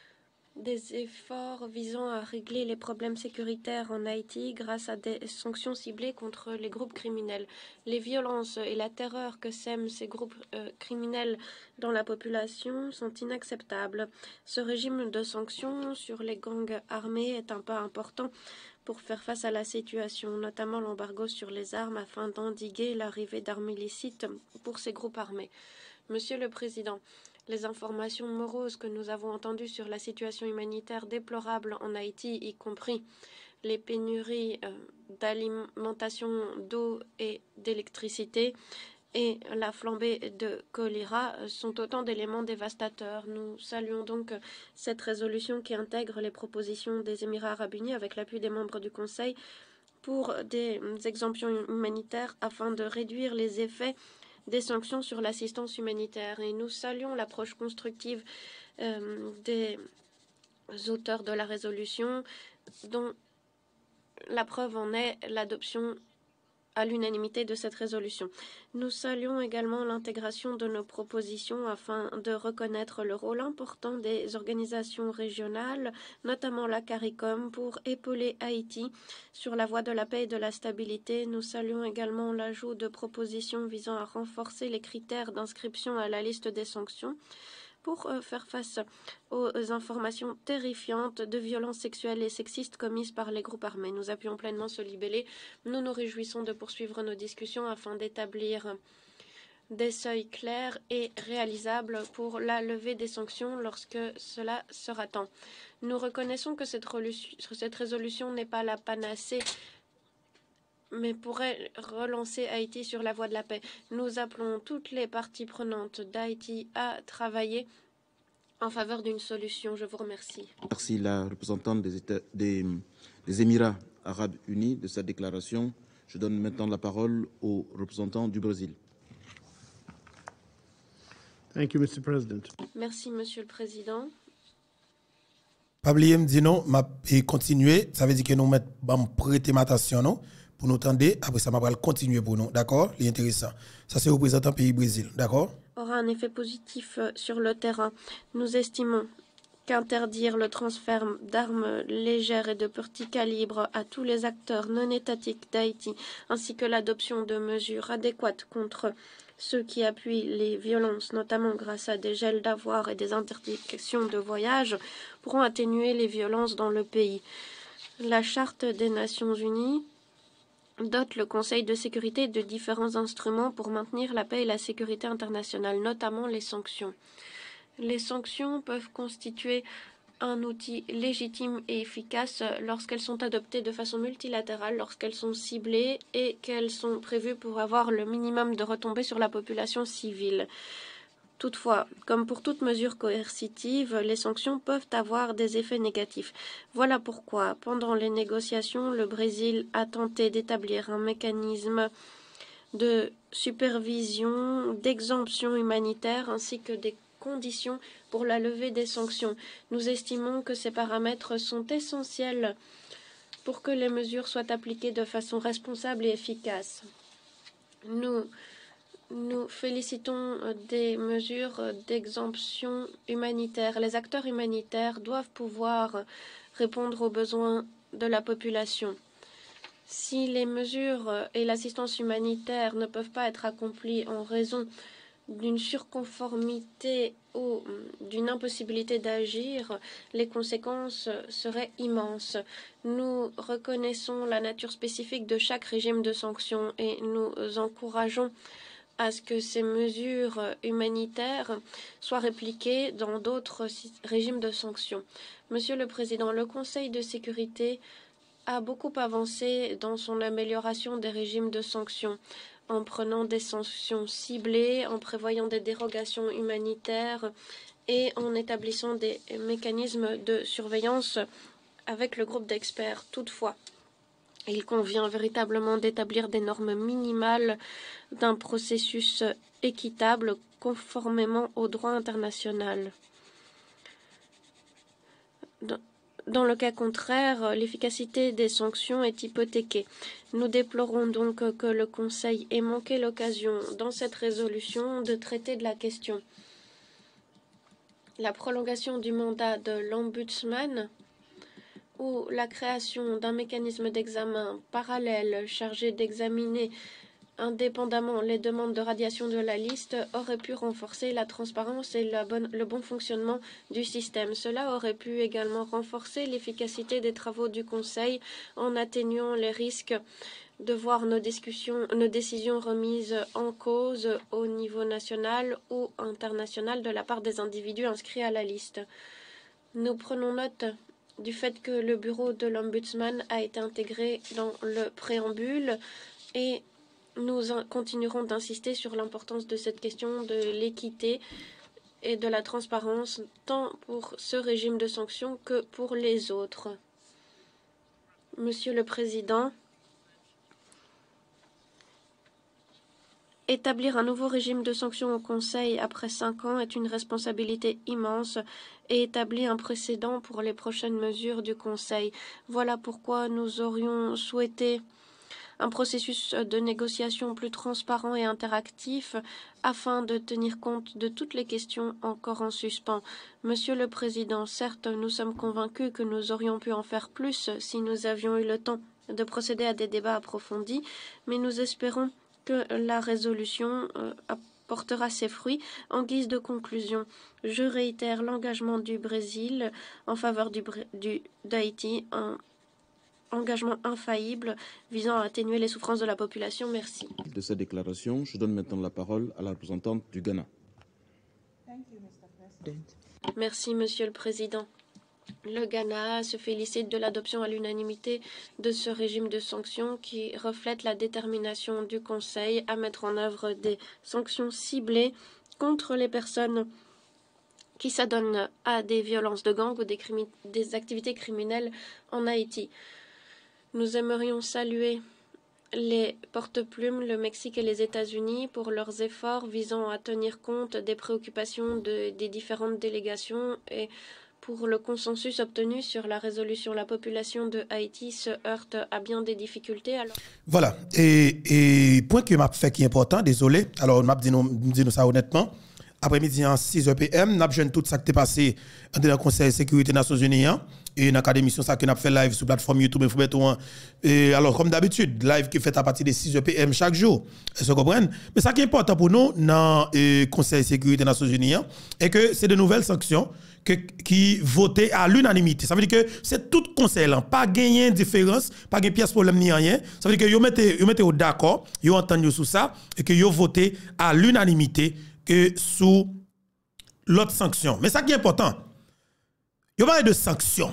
des efforts visant à régler les problèmes sécuritaires en Haïti grâce à des sanctions ciblées contre les groupes criminels. Les violences et la terreur que sèment ces groupes euh, criminels dans la population sont inacceptables. Ce régime de sanctions sur les gangs armés est un pas important pour faire face à la situation, notamment l'embargo sur les armes afin d'endiguer l'arrivée d'armes illicites pour ces groupes armés. Monsieur le Président, les informations moroses que nous avons entendues sur la situation humanitaire déplorable en Haïti, y compris les pénuries euh, d'alimentation, d'eau et d'électricité et la flambée de choléra, sont autant d'éléments dévastateurs. Nous saluons donc cette résolution qui intègre les propositions des Émirats arabes unis avec l'appui des membres du Conseil pour des exemptions humanitaires afin de réduire les effets des sanctions sur l'assistance humanitaire. Et nous saluons l'approche constructive euh, des auteurs de la résolution, dont la preuve en est l'adoption à l'unanimité de cette résolution. Nous saluons également l'intégration de nos propositions afin de reconnaître le rôle important des organisations régionales, notamment la CARICOM, pour épauler Haïti sur la voie de la paix et de la stabilité. Nous saluons également l'ajout de propositions visant à renforcer les critères d'inscription à la liste des sanctions pour euh, faire face aux informations terrifiantes de violences sexuelles et sexistes commises par les groupes armés. Nous appuyons pleinement ce libellé. Nous nous réjouissons de poursuivre nos discussions afin d'établir des seuils clairs et réalisables pour la levée des sanctions lorsque cela sera temps. Nous reconnaissons que cette, cette résolution n'est pas la panacée, mais pourrait relancer Haïti sur la voie de la paix. Nous appelons toutes les parties prenantes d'Haïti à travailler en faveur d'une solution. Je vous remercie. Merci la représentante des, États, des, des Émirats arabes unis de sa déclaration. Je donne maintenant la parole au représentant du Brésil. Thank you, Mister President. Merci, Monsieur le Président. Pas oublier me dire non, m'a continuer, ça veut dire que nous mettons bam prêter attention non pour nous tendre, après ça m'a va continuer pour nous, d'accord? C'est intéressant. Ça c'est représentant pays Brésil, d'accord? Aura un effet positif sur le terrain. Nous estimons qu'interdire le transfert d'armes légères et de petit calibre à tous les acteurs non étatiques d'Haïti, ainsi que l'adoption de mesures adéquates contre ceux qui appuient les violences, notamment grâce à des gels d'avoirs et des interdictions de voyage, pourront atténuer les violences dans le pays. La Charte des Nations Unies dote le Conseil de sécurité de différents instruments pour maintenir la paix et la sécurité internationale, notamment les sanctions. Les sanctions peuvent constituer un outil légitime et efficace lorsqu'elles sont adoptées de façon multilatérale, lorsqu'elles sont ciblées et qu'elles sont prévues pour avoir le minimum de retombées sur la population civile. Toutefois, comme pour toute mesure coercitive, les sanctions peuvent avoir des effets négatifs. Voilà pourquoi, pendant les négociations, le Brésil a tenté d'établir un mécanisme de supervision, d'exemption humanitaire, ainsi que des conditions pour la levée des sanctions. Nous estimons que ces paramètres sont essentiels pour que les mesures soient appliquées de façon responsable et efficace. Nous Nous félicitons des mesures d'exemption humanitaire. Les acteurs humanitaires doivent pouvoir répondre aux besoins de la population. Si les mesures et l'assistance humanitaire ne peuvent pas être accomplies en raison d'une surconformité ou d'une impossibilité d'agir, les conséquences seraient immenses. Nous reconnaissons la nature spécifique de chaque régime de sanctions et nous encourageons à ce que ces mesures humanitaires soient répliquées dans d'autres régimes de sanctions. Monsieur le Président, le Conseil de sécurité a beaucoup avancé dans son amélioration des régimes de sanctions, en prenant des sanctions ciblées, en prévoyant des dérogations humanitaires et en établissant des mécanismes de surveillance avec le groupe d'experts. Toutefois, il convient véritablement d'établir des normes minimales d'un processus équitable conformément au droit international. Dans le cas contraire, l'efficacité des sanctions est hypothéquée. Nous déplorons donc que le Conseil ait manqué l'occasion, dans cette résolution, de traiter de la question. la prolongation du mandat de l'Ombudsman ou la création d'un mécanisme d'examen parallèle chargé d'examiner indépendamment les demandes de radiation de la liste aurait pu renforcer la transparence et la bonne, le bon fonctionnement du système. Cela aurait pu également renforcer l'efficacité des travaux du Conseil en atténuant les risques de voir nos discussions, nos décisions remises en cause au niveau national ou international de la part des individus inscrits à la liste. Nous prenons note du fait que le bureau de l'Ombudsman a été intégré dans le préambule et nous continuerons d'insister sur l'importance de cette question de l'équité et de la transparence, tant pour ce régime de sanctions que pour les autres. Monsieur le Président, établir un nouveau régime de sanctions au Conseil après cinq ans est une responsabilité immense et établit un précédent pour les prochaines mesures du Conseil. Voilà pourquoi nous aurions souhaité un processus de négociation plus transparent et interactif afin de tenir compte de toutes les questions encore en suspens. Monsieur le Président, certes, nous sommes convaincus que nous aurions pu en faire plus si nous avions eu le temps de procéder à des débats approfondis, mais nous espérons que la résolution euh, apportera ses fruits. En guise de conclusion, je réitère l'engagement du Brésil en faveur du, du, d'Haïti, un engagement infaillible visant à atténuer les souffrances de la population. Merci. De cette déclaration, je donne maintenant la parole à la représentante du Ghana. Merci, Monsieur le Président. Le Ghana se félicite de l'adoption à l'unanimité de ce régime de sanctions qui reflète la détermination du Conseil à mettre en œuvre des sanctions ciblées contre les personnes qui s'adonnent à des violences de gang ou des, des activités criminelles en Haïti. Nous aimerions saluer les porte-plumes, le Mexique et les États-Unis pour leurs efforts visant à tenir compte des préoccupations de, des différentes délégations et pour le consensus obtenu sur la résolution. La population de Haïti se heurte à bien des difficultés. Alors... Voilà. Et, et point que m'a fait qui est important, désolé. Alors, m'a dit nous ça honnêtement. Après-midi, en six heures P M, nous avons tout ça qui est passé dans le Conseil de sécurité des Nations Unies et dans l'émission ça que nous avons fait live sur la plateforme YouTube. Et alors, comme d'habitude, live qui est fait à partir de six heures P M chaque jour. Vous comprenez? Mais ça qui est important pour nous dans le Conseil de sécurité des Nations Unies est que c'est de nouvelles sanctions que, qui votent à l'unanimité. Ça veut dire que c'est tout conseil, là, pas gagner différence, pas gagner pièce problème ni rien. Ça veut dire que vous mettez, vous mettez d'accord, vous entendez sur ça et que vous votez à l'unanimité que sous l'autre sanction. Mais ça qui est important, il y a de sanctions.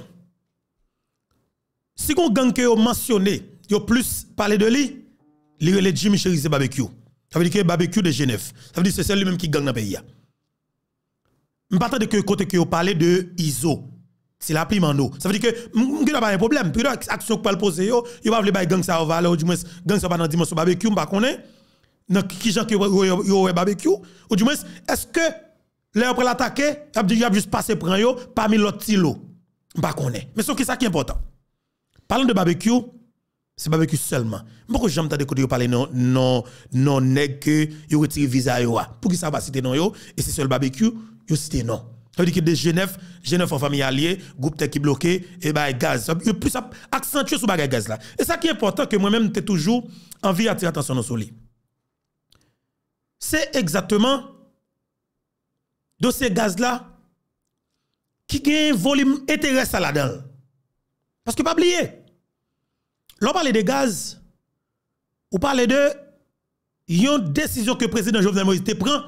Si on gang que vous mentionnez, vous plus parlé de lui, il y a Jimmy Cherise barbecue. Ça veut dire que barbecue de Genève. Ça veut dire que c'est lui-même qui gang dans le pays. Je ne parle pas de côté que vous parlez de I S O. C'est la prime en eau. Ça veut dire que vous n'avez pas un problème. Puis l'action que vous poser, vous ne pas gang ça va aller, du moins gang ça va dans la dimension barbecue, vous ne connaissez pas. Dans qui gens qui ont barbecue ou du moins est-ce que là après l'attaquer il a juste passé prend yo parmi l'autre tilo pas connaît mais c'est ça qui est important. Parlons de barbecue, c'est barbecue seulement. Pourquoi j'aime t'entendre côté parler non non non nèg que yo retire visa yo pour qui ça va citer non yo et c'est seul barbecue yo citer non. Ça veut dire que de Genève, Genève en famille alliée, groupe qui bloqué et bah gaz. Il plus accentuer sur bagage gaz là. Et ça qui est important que moi-même t'ai toujours envie d'attirer attention sur lui. C'est exactement de ces gaz-là qui gagne un volume intéressant là-dedans. Parce que pas oublier, l'on parle de gaz, on parle de une décision que le président Jovenel Moïse te prend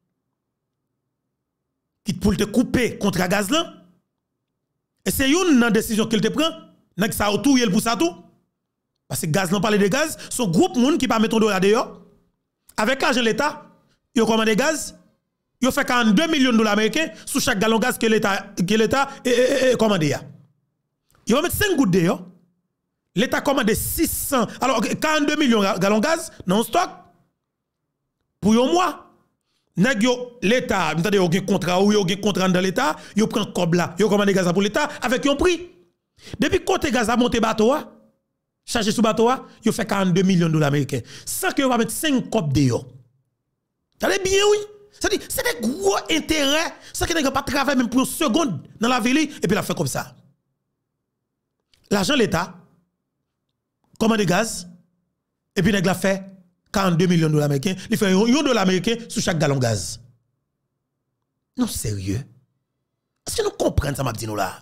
qui pour te couper contre le gaz là. Et c'est une décision qu'il te prend, n'a que ça autour il pour ça tout. Parce que gaz, l'on parle de gaz, son groupe monde qui pas mettre dollar dehors. Avec l'argent de l'État, il a commandé gaz, il a fait quarante-deux millions de dollars américains sur chaque gallon de gaz que l'État a commandé. Il va mettre cinq gouttes dehors. L'État a commandé six cents, alors quarante-deux millions de gallons de gaz non stock pour un mois. L'État, il y a un contrat ou il y a un contrat dans l'État, il prend comme là, il a commandé gaz pour l'État avec un prix. Depuis côté gaz a monté bateau, chargé sous bateau, il fait quarante-deux millions de dollars américains. Sans que vous va mettre cinq copes dehors. T'allez bien, oui. C'est-à-dire, c'est des gros intérêts, ça qui n'a pas travaillé même pour une seconde dans la ville, et puis la fait comme ça. L'argent l'État, commande de gaz, et puis il a fait quarante-deux millions de dollars américains, il fait un dollar américain sur chaque gallon de gaz. Non, sérieux. Est-ce que nous comprenons ça, m'a dit nous là?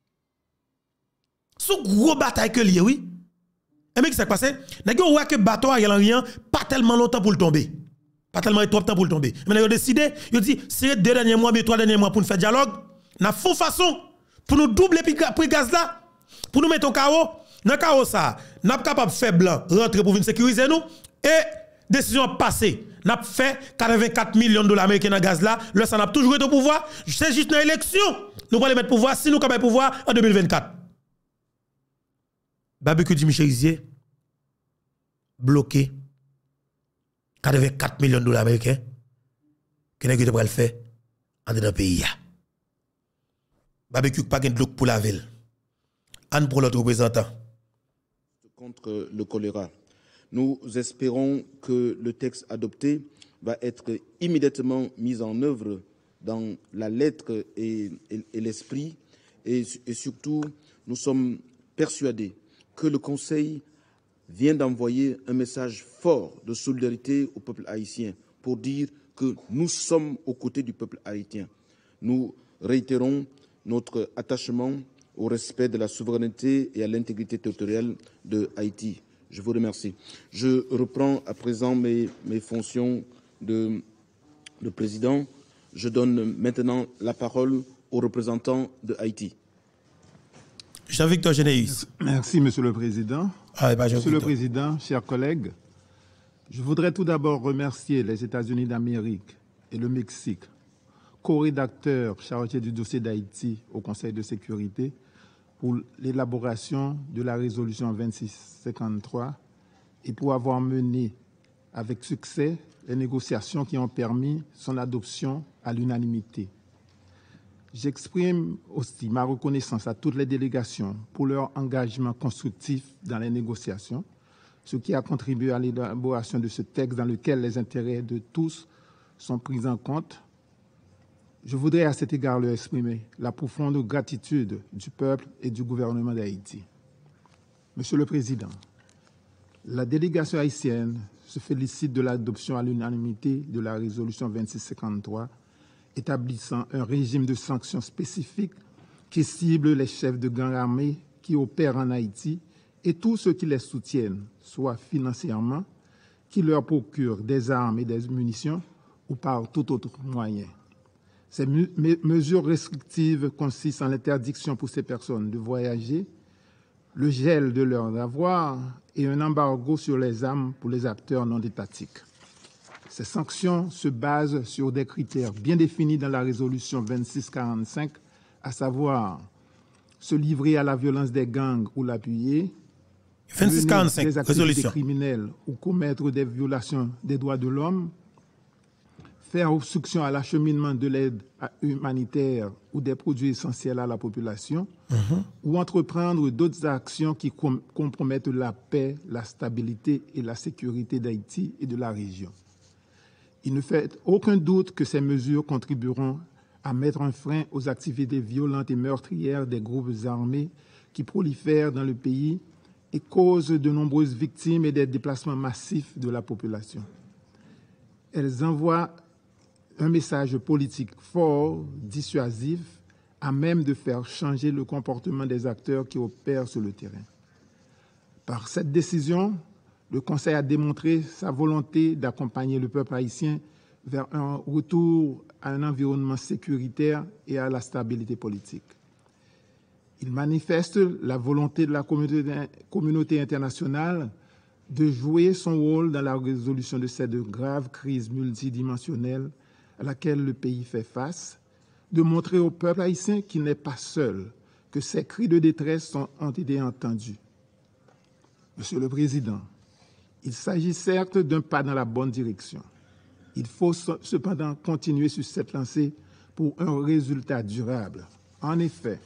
Ce gros bataille que lié, oui. Et mais qu'est-ce qui s'est passé? N'a pas que bateau a rien pas tellement longtemps pour le tomber. Pas tellement trop de temps pour le tomber. Mais ils ont décidé, ils ont dit, c'est deux derniers mois, mais trois derniers mois pour nous faire dialogue. N'a font façon pour nous doubler le gaz là, pour nous mettre au chaos. Dans le chaos ça, n'a pas capable de faire blanc, rentrer pour venir sécuriser nous. Et décision passée, n'a fait quatre-vingt-quatre millions de dollars américains dans le gaz là. Là, ça n'a toujours été au pouvoir. C'est juste une élection. Nous allons mettre au pouvoir si nous sommes au pouvoir en deux mille vingt-quatre. Barbecue du Michel Rizier, bloqué. quatre-vingt-quatre millions de dollars américains, qui n'est pas le faire en dedans pays. Barbecue pas de l'eau pour la ville. Anne pour l'autre représentant. Contre le choléra. Nous espérons que le texte adopté va être immédiatement mis en œuvre dans la lettre et, et, et l'esprit. Et, et surtout, nous sommes persuadés que le Conseil vient d'envoyer un message fort de solidarité au peuple haïtien pour dire que nous sommes aux côtés du peuple haïtien. Nous réitérons notre attachement au respect de la souveraineté et à l'intégrité territoriale de Haïti. Je vous remercie. Je reprends à présent mes, mes fonctions de, de président. Je donne maintenant la parole aux représentants de Haïti. Jean-Victor Généus. Merci, Monsieur le Président. Ah, bah, Monsieur le Président, chers collègues, je voudrais tout d'abord remercier les États-Unis d'Amérique et le Mexique, co-rédacteurs chargés du dossier d'Haïti au Conseil de sécurité, pour l'élaboration de la résolution vingt-six cinquante-trois et pour avoir mené avec succès les négociations qui ont permis son adoption à l'unanimité. J'exprime aussi ma reconnaissance à toutes les délégations pour leur engagement constructif dans les négociations, ce qui a contribué à l'élaboration de ce texte dans lequel les intérêts de tous sont pris en compte. Je voudrais à cet égard leur exprimer la profonde gratitude du peuple et du gouvernement d'Haïti. Monsieur le Président, la délégation haïtienne se félicite de l'adoption à l'unanimité de la résolution vingt-six cinquante-trois établissant un régime de sanctions spécifiques qui cible les chefs de gangs armés qui opèrent en Haïti et tous ceux qui les soutiennent, soit financièrement, qui leur procurent des armes et des munitions ou par tout autre moyen. Ces mesures restrictives consistent en l'interdiction pour ces personnes de voyager, le gel de leurs avoirs et un embargo sur les armes pour les acteurs non étatiques. Ces sanctions se basent sur des critères bien définis dans la résolution vingt-six quarante-cinq, à savoir se livrer à la violence des gangs ou l'appuyer, vingt-six quarante-cinq, des activités résolution. criminelles ou commettre des violations des droits de l'homme, faire obstruction à l'acheminement de l'aide humanitaire ou des produits essentiels à la population, mm-hmm. ou entreprendre d'autres actions qui com- compromettent la paix, la stabilité et la sécurité d'Haïti et de la région. Il ne fait aucun doute que ces mesures contribueront à mettre un frein aux activités violentes et meurtrières des groupes armés qui prolifèrent dans le pays et causent de nombreuses victimes et des déplacements massifs de la population. Elles envoient un message politique fort, dissuasif, à même de faire changer le comportement des acteurs qui opèrent sur le terrain. Par cette décision, le Conseil a démontré sa volonté d'accompagner le peuple haïtien vers un retour à un environnement sécuritaire et à la stabilité politique. Il manifeste la volonté de la communauté internationale de jouer son rôle dans la résolution de cette grave crise multidimensionnelle à laquelle le pays fait face, de montrer au peuple haïtien qu'il n'est pas seul, que ses cris de détresse sont, ont été entendus. Monsieur le Président, il s'agit certes d'un pas dans la bonne direction. Il faut cependant continuer sur cette lancée pour un résultat durable. En effet,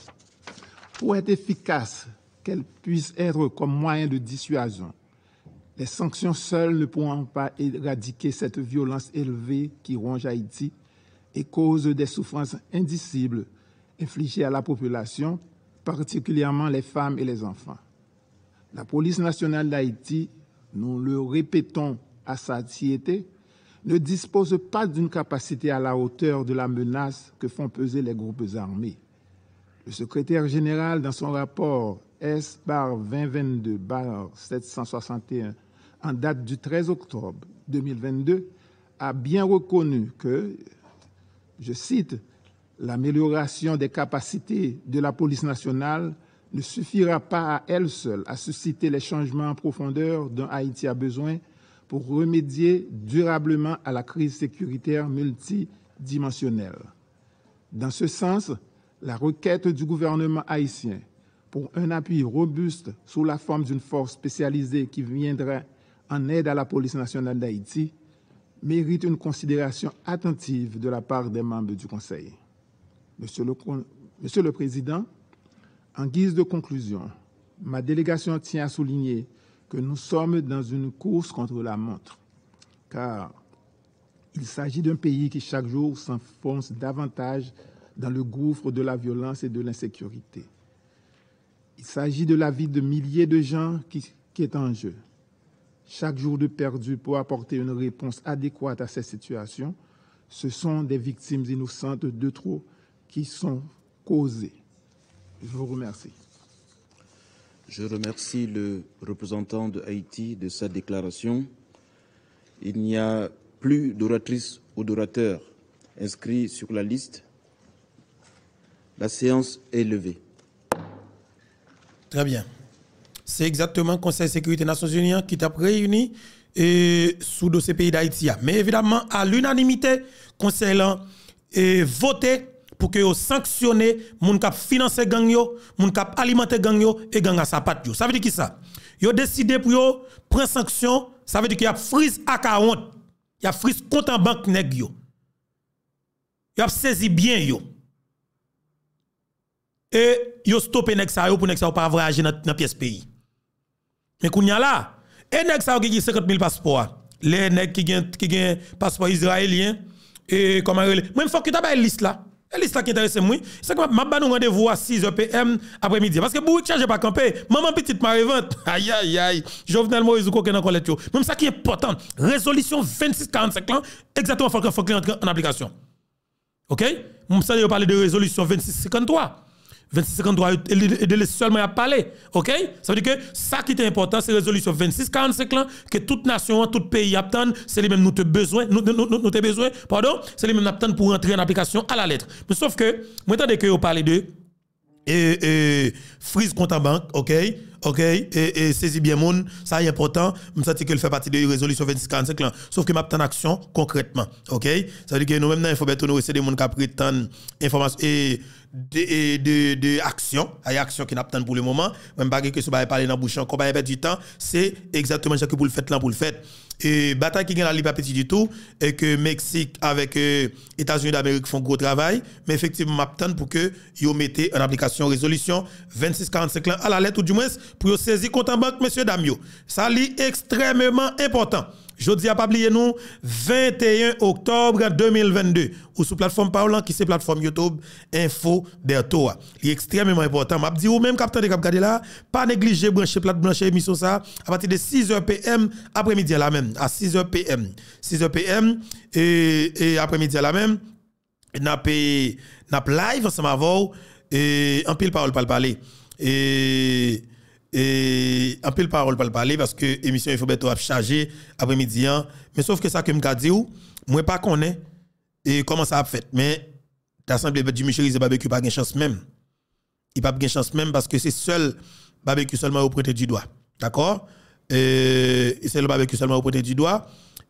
pour être efficace, qu'elle puisse être comme moyen de dissuasion, Les sanctions seules ne pourront pas éradiquer cette violence élevée qui ronge Haïti et cause des souffrances indicibles infligées à la population, particulièrement les femmes et les enfants. La police nationale d'Haïti, nous le répétons à satiété, ne dispose pas d'une capacité à la hauteur de la menace que font peser les groupes armés. Le secrétaire général, dans son rapport S vingt vingt-deux sept cent soixante et un, en date du treize octobre deux mille vingt-deux, a bien reconnu que, je cite, « l'amélioration des capacités de la police nationale ne suffira pas à elle seule à susciter les changements en profondeur dont Haïti a besoin pour remédier durablement à la crise sécuritaire multidimensionnelle. Dans ce sens, la requête du gouvernement haïtien pour un appui robuste sous la forme d'une force spécialisée qui viendrait en aide à la police nationale d'Haïti mérite une considération attentive de la part des membres du Conseil. Monsieur le, Monsieur le Président, en guise de conclusion, ma délégation tient à souligner que nous sommes dans une course contre la montre, car il s'agit d'un pays qui chaque jour s'enfonce davantage dans le gouffre de la violence et de l'insécurité. Il s'agit de la vie de milliers de gens qui, qui est en jeu. Chaque jour de perdu pour apporter une réponse adéquate à ces situations, ce sont des victimes innocentes de trop qui sont causées. Je vous remercie. Je remercie le représentant de Haïti de sa déclaration. Il n'y a plus d'oratrices ou d'orateurs inscrits sur la liste. La séance est levée. Très bien. C'est exactement le Conseil de sécurité des Nations Unies qui t'a réuni et sous dossier pays d'Haïti. Mais évidemment, à l'unanimité, le Conseil a voté pour que vous sanctionnez moun kap financer gang yo, moun kap alimenter gang yo et gang à sa patte yo. Ça veut dire qui ça? Yo décidé pour yo prendre sanction, ça veut dire qu'il y a frise à quarante. Il y a frise compte en banque nèg yo. Il a saisi bien yo. Et yo stoppé nèg sa yo pour nèg sa pas voyager dans dans pièce pays. Mais kounya là, et nèg sa qui cinquante mille passeports. Les nèg qui gen qui gen passeport israélien et comment relé. Moi faut que tu une liste là. La liste qui intéresse moi, c'est que m'a ba nous rendez-vous à six heures P M après-midi parce que Bourg charge pas camper. Maman petite marevante. Aïe aïe aïe. Jovenel Moïse ou coquin dans collecte. Même ça qui est important, résolution vingt-six quarante-cinq là, exactement faut que faut entrer en application. OK? Moi ça je parler de résolution vingt-six cinquante-trois. vingt-six cinquante-trois et seulement à parler. OK? Ça veut dire que ça qui est important, c'est résolution vingt-six quarante-cinq là, que toute nation, tout pays attend, c'est les mêmes nous te besoin, nous nous nous te besoin, pardon, c'est les mêmes attend pour entrer en application à la lettre. Mais sauf que, moi attendez que vous parlez de et, et frise compte en banque, OK? OK, et, et saisis bien moun, ça est important, me senti que le fait partie de résolution vingt-six quarante-cinq là, sauf que m'attend action concrètement, OK? Ça veut dire que nous même dans Infobet nous c'est des moun qui prétendent information et de de de action, ay action qui n'attend pour le moment, même pas que ce va parler dans bouchon, qu'on va perdre du temps, c'est exactement ce que pour le fait là pour le fait. Et bataille qui gagne la libre petit du tout et que Mexique avec euh, États-Unis d'Amérique font gros travail, mais effectivement m'attend pour que yo mettez en application résolution vingt-six quarante-cinq là à la lettre ou du moins pour saisir compte en banque messieurs dames yo. Ça li extrêmement important. Jodi a publié nous vingt et un octobre deux mille vingt-deux ou sur plateforme Parlant qui c'est plateforme YouTube Info Bertoa. Il est extrêmement important. M'a dit ou même capteur de cap garder là, pas négliger brancher plate blanche émission ça à partir de six heures P M après-midi à la même à six heures P M. six heures P M et, et après-midi à la même n'a n'a live ensemble avant et en pile parole pas le parler. Et et en pile parole pas le parler parce que émission il faut bientôt charger après-midi mais sauf que ça que me dit ou moi pas connais et comment ça a fait mais l'assemblée du Michel barbecue pas gain chance même il pas gain chance même parce que c'est seul barbecue seulement au pointer du doigt d'accord et c'est le barbecue seulement au pointer du doigt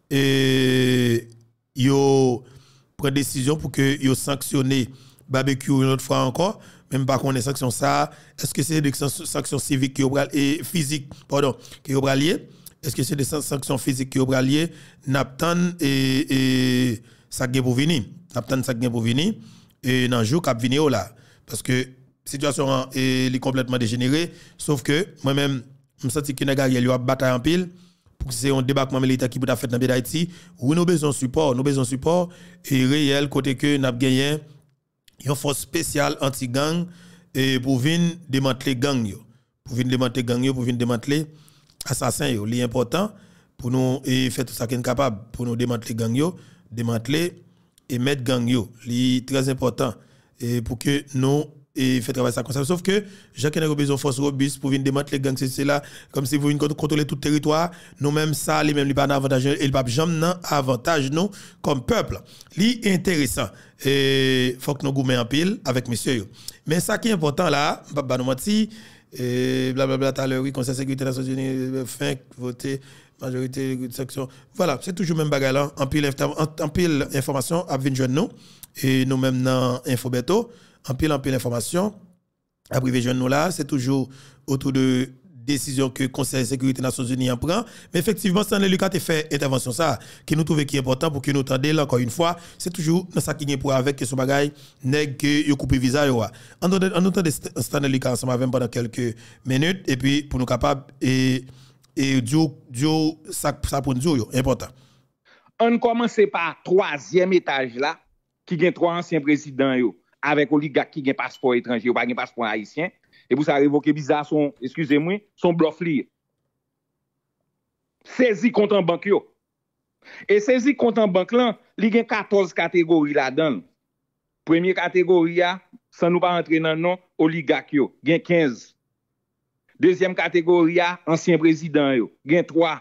et yo prend décision pour que yo sanctionner barbecue une autre fois encore même pas qu'on ait sanction ça est-ce que c'est des sanctions civiques qui et physiques pardon qui ont lié est-ce que c'est des sanctions physiques qui ont lié n'attend et et ça gain pour venir n'attend ça gain pour venir et dans jour cap venir là parce que situation est complètement dégénérée sauf que moi-même me senti que Nagariel y a bataille en pile pour c'est un débarquement militaire qui peut faire dans le pays d'Haïti. Oui, nous avons besoin de support, nous avons besoin de support et réel côté que nous avons gagné une force spéciale anti-gang et pour venir démanteler gang yo. Pour venir démanteler gang yo, pour venir démanteler assassin yo. C'est important pour nous et faire tout ça qui est capable pour nous démanteler gang yo, démanteler et mettre gang yo. C'est très important et pour que nous et fait travailler ça comme ça. Sauf que Jacques a besoin de force robuste pour venir démanteler les gangs, c'est là, comme si vous venez contrôler tout le territoire. Nous-mêmes, ça, les mêmes, pas d'avantage, et le pape jamais n'a avantage, nous, comme peuple. C'est intéressant. Et il faut que nous goumions en pile avec messieurs. Mais ça qui est important là, Papa nous menti, et blablabla, tout à l'heure, oui, Conseil de sécurité des Nations Unies, fin, voter, majorité de section. Voilà, c'est toujours le même bagage là. En pile, en pile information, à venir nous, et nous-mêmes dans Infobeto. En pile en pile information, à privé jeune nous là, c'est toujours autour de décisions que le Conseil de sécurité des Nations Unies en prend. Mais effectivement, Stanley Lucas a fait intervention ça, qui nous trouve qui est important pour que nous entendions encore une fois, c'est toujours dans ça qui est pour avec que son bagage nèg que yo couper visa yo. En entend Stanley Lucas ensemble avec pendant quelques minutes et puis pour nous capable et et dio dio ça ça pour nous yo important. On commence par troisième étage là qui gagne trois anciens présidents yo. Avec oligarque qui a un passeport étranger ou pas un passeport haïtien, et vous savez révoquer visa son, excusez-moi, son bluff lié. Saisi compte en banque yo. Et saisi compte en banque là, il y a quatorze catégories là-dedans. Première catégorie, sans nous pas rentrer dans le nom, oligarque yo, il y a quinze. Deuxième catégorie, ancien président yo, il y a trois.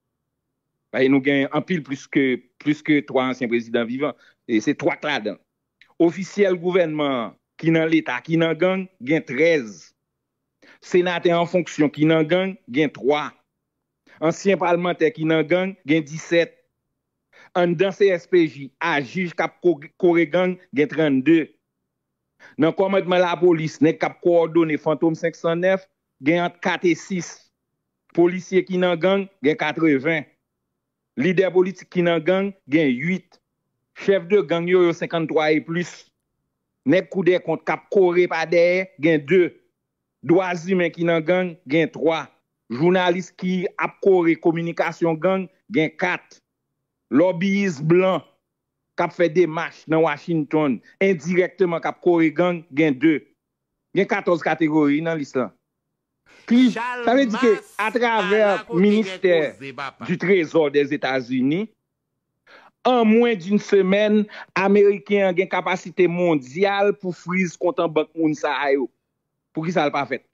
Et nous gagnons en pile plus que, plus que trois anciens présidents vivants. Et c'est trois là-dedans. Officiel gouvernement qui dans l'État, qui dans gang, gen treize. Sénateur en fonction qui dans gang, gen trois. Ancien parlementaire qui dans gang, gen dix-sept. En dans C S P J, à juge cap coré gang, gen trente-deux. Dans commandement la police, nek cap coordonné fantôme cinq cent neuf, gen entre quatre et six. Policier qui dans gang, gen quatre-vingts. Leader politique qui dans gang, gen huit. Chef de gang yo cinquante-trois et plus. Nek koudé contre cap coré pas derrière, gen deux. Droits humains qui nan gang, gen trois. Journaliste qui ap coré communication gang, gen quatre. Lobbyiste blanc cap fait des marches dans Washington, indirectement cap coré gang, gen deux. Gen quatorze catégories dans l'islam. Puis ça veut dire que à travers le ministère du Trésor des États-Unis, en moins d'une semaine, Américains ont une capacité mondiale pour freeze compte en banque moun sa yo. Pour qui ça l'a pas fait?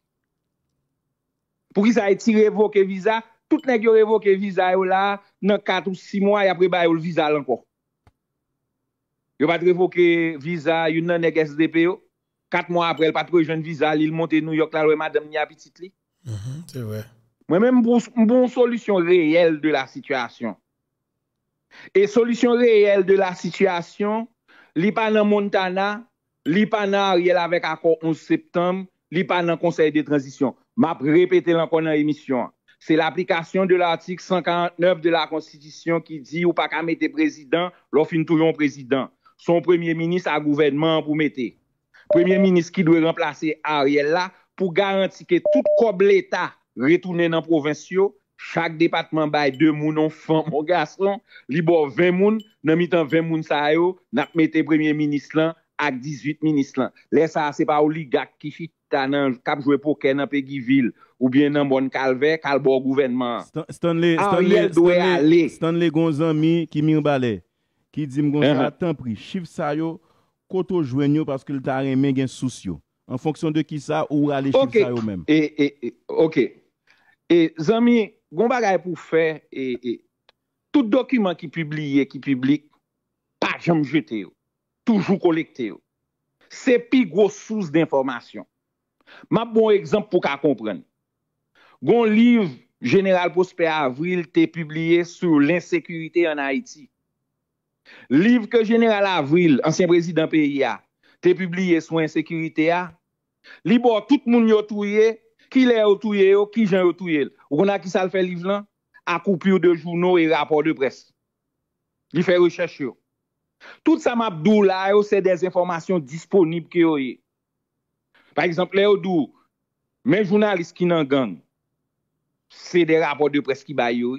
Pour qui ça a été révoqué visa? Tout nèg yo révoqué visa yo là, dans quatre ou six mois et après ba yo le visa encore. Yo pas révoqué visa yon nan nèg S D P yo. quatre mois après, il pas trouvé jeune visa, il monte New York là, madame ni a petite li. Mhm, c'est vrai. Moi même une bonne solution réelle de la situation. Et solution réelle de la situation, li pa nan Montana, li pa nan Ariel avec accord onze septembre, li pa nan conseil de transition. M'a répété encore dans l'émission. C'est l'application de l'article cent quarante-neuf de la Constitution qui dit ou pas qu'à mettre président, l'offre toujours président. Son premier ministre a gouvernement pour mettre. Premier ministre qui doit remplacer Ariel là pour garantir que tout comme l'État retourne dans provinciaux. Chaque département bail deux moun enfant mon garçon, li bo vingt moun, nan mitan vingt moun sa yo, n'a mette premier ministre là ak dix-huit ministres là. Là ça c'est pas oligarque qui chita nan k'ap jouer poker dans Péguiville ou bien dans Bon Calvaire, calbo gouvernement. Stanley Stanley Stanley Stanley Gonzami qui mi balé qui dit m'gon ça tant pris chiffre ça yo koto joignyo parce que le ta remè gen soucio. En fonction de qui ça ou aller chiffre ça yo même. Et et OK. Et zami gon bagay pour faire et, et tout document qui publié qui public pas jamais jeté toujours collecté c'est plus gros source d'information. M'a bon exemple pour qu'à comprendre. Gon livre Général Prosper Avril t'est publié sur l'insécurité en Haïti. Livre que Général Avril, ancien président pays a, t'est publié sur l'insécurité a. Li bo tout moun yo touye, qui l'a touye yo, qui jan yo touye. Ou on a qui ça le fait livre là à coupure de journaux et rapports de presse. Il fait recherche yo. Tout ça m'abdou là c'est des informations disponibles que yo. Par exemple, là dou mes journalistes qui nan gang c'est des rapports de presse qui ba yo.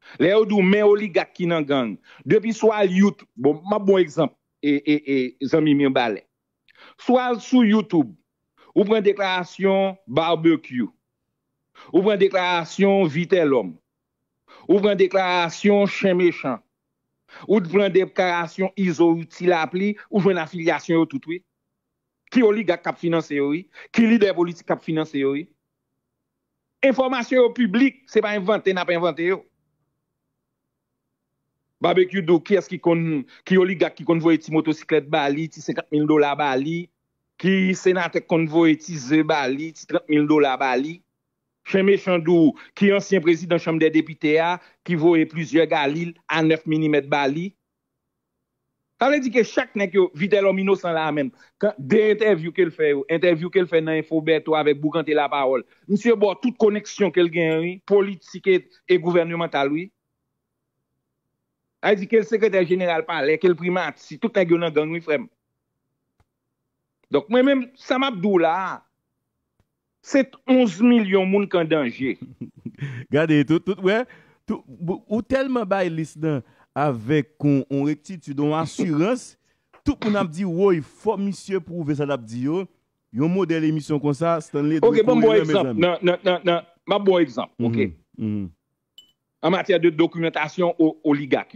Les ou mais oligarque qui nan gang. Depuis soit YouTube, bon, ma bon exemple et et et Zami Mimbale. Soit sur YouTube, ou prend déclaration barbecue. Ou prend déclaration vite l'homme. Ou prend déclaration chien méchant. Ou prend déclaration iso utile appli ou joine affiliation tout oui. Qui oligarque cap financer oui, qui leader politique cap financer oui. Information au public, c'est pas inventé, n'a pas inventé yo. Barbecue do qui est-ce qui kon qui oligarque qui convoie ti motocyclette Bali, ti cinquante mille dollars Bali, qui sénateur convoie ti zé Bali, ti trente mille dollars Bali. Chien méchant dou qui ancien président chambre des députés a qui voye plusieurs galil à neuf millimètres Bali. Ça veut dire que chaque nèg yo vite l'homme innocent là même. Quand des interviews qu'elle fait, interview qu'elle fait dans Infoberto avec Boucanté la parole. Monsieur bon toute connexion qu'elle gagne oui, politique et, et gouvernementale oui. Elle dit que le secrétaire général parlait, que le primat, si tout est dans gang, oui, frère. Donc, moi-même, ça m'a dit là, c'est onze millions de monde qui sont en danger. Regardez, tout, tout, ouais, tout, ou tellement bas liste avec on, on rectitude, on assurance, tout le monde a dit, ouais, il faut monsieur prouver ça, l'a dit, yo, un modèle émission comme ça, Stanley. Ok, bon, bon exemple. Non, non, non, non, ma bon exemple, ok. Mm -hmm. En matière de documentation oligarque.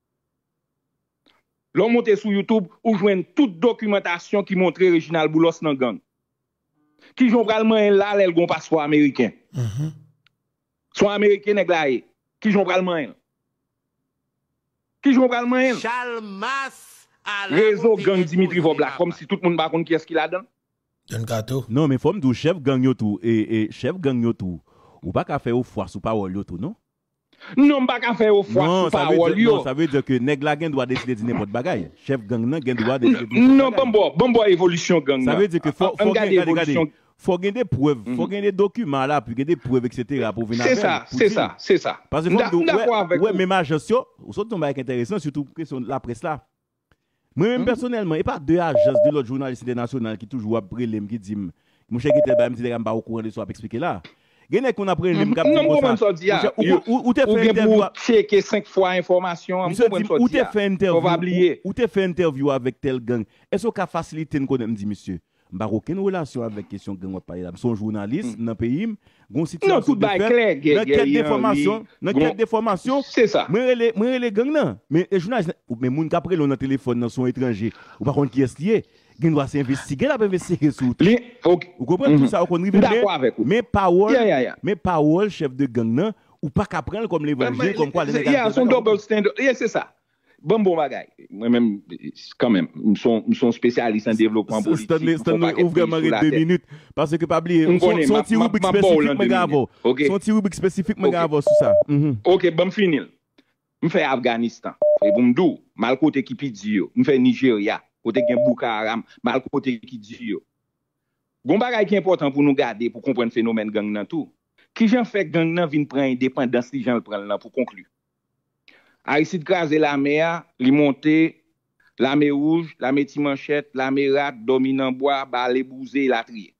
L'on monte sur YouTube ou joigne toute documentation qui montre Reginald Boulos dans gang. Qui j'ont vraiment là l'el gon passeport américain. Mm-hmm. Soit américain nèg là. Qui j'ont vraiment Qui j'ont vraiment Chalmas réseau gang Dimitri Voblak comme si tout le monde pas connait qui est-ce qu'il a dedans. Don Kato. Non mais faut me dire chef gang yo tout et, et chef gang yo tout. Ou pas qu'à faire au foire sous parole yo tout non? Non, pas qu'à faire au foire sous parole yo. Non, ça veut dire que nèg la gen doit décider de n'importe bagaille. Chef gang nan gen doit décider. Non, bon bon, bon bon évolution gang. Ça veut dire que faut faut regarder faut gagner des preuves, faut gagner des documents là, puis gagner des preuves et cetera pour venir. C'est ça, c'est ça, c'est ça. Parce que ouais, même agence yo, surtout tombe avec intéressant surtout question la presse là. Moi-même personnellement, et pas deux agences de l'autre journaliste national qui toujours après les qui dit mon cher qui te ba me dit pas au courant de ça expliquer là. Gene qu'on après les cap comme ça. Ou ou te fait interview checker cinq fois information, ou te fait interview ou te fait interview avec tel gang. Est-ce que faciliter nous connaît me dit monsieur m'pa aucune relation avec question gang pas là. Son journaliste dans pays, gon situation non tout ba clair dans quelle d'information, dans quelle d'information. C'est ça. Moi les moi les gang nan, mais les journalistes mais moun qui après dans téléphone dans son étranger ou par contre qui est lié. Il doit s'investiguer, il doit investiguer sur tout. Vous comprenez tout ça, on rive mais parole, mais parole chef de gang nan ou pas qu'à prendre comme l'évangile comme quoi les il y a son double standard. C'est ça. Bon bon bagay. Moi même quand même, nous sommes nous sommes spécialistes en développement politique. Stanley ouvre vraiment deux minutes parce que pas oublier son petit rubrique spécifique me gavo. Son petit rubrique spécifique me gavo sur ça. OK, bon finir. Me fait Afghanistan. Et bon m'dou, mal côté qui pidi yo. Me fait Nigeria. Côté gen Boko Haram, mal côté qui dit yo. Gon bagay qui important pour nous garder pour comprendre phénomène gang nan tout. Qui j'en fait gang nan vinn prend indépendance li j'en prend là pour conclure. Aristide Krasé la mer, li monter la mer rouge, la mer Timanchette, la mer rat, dominant bois, balé bousé la trier.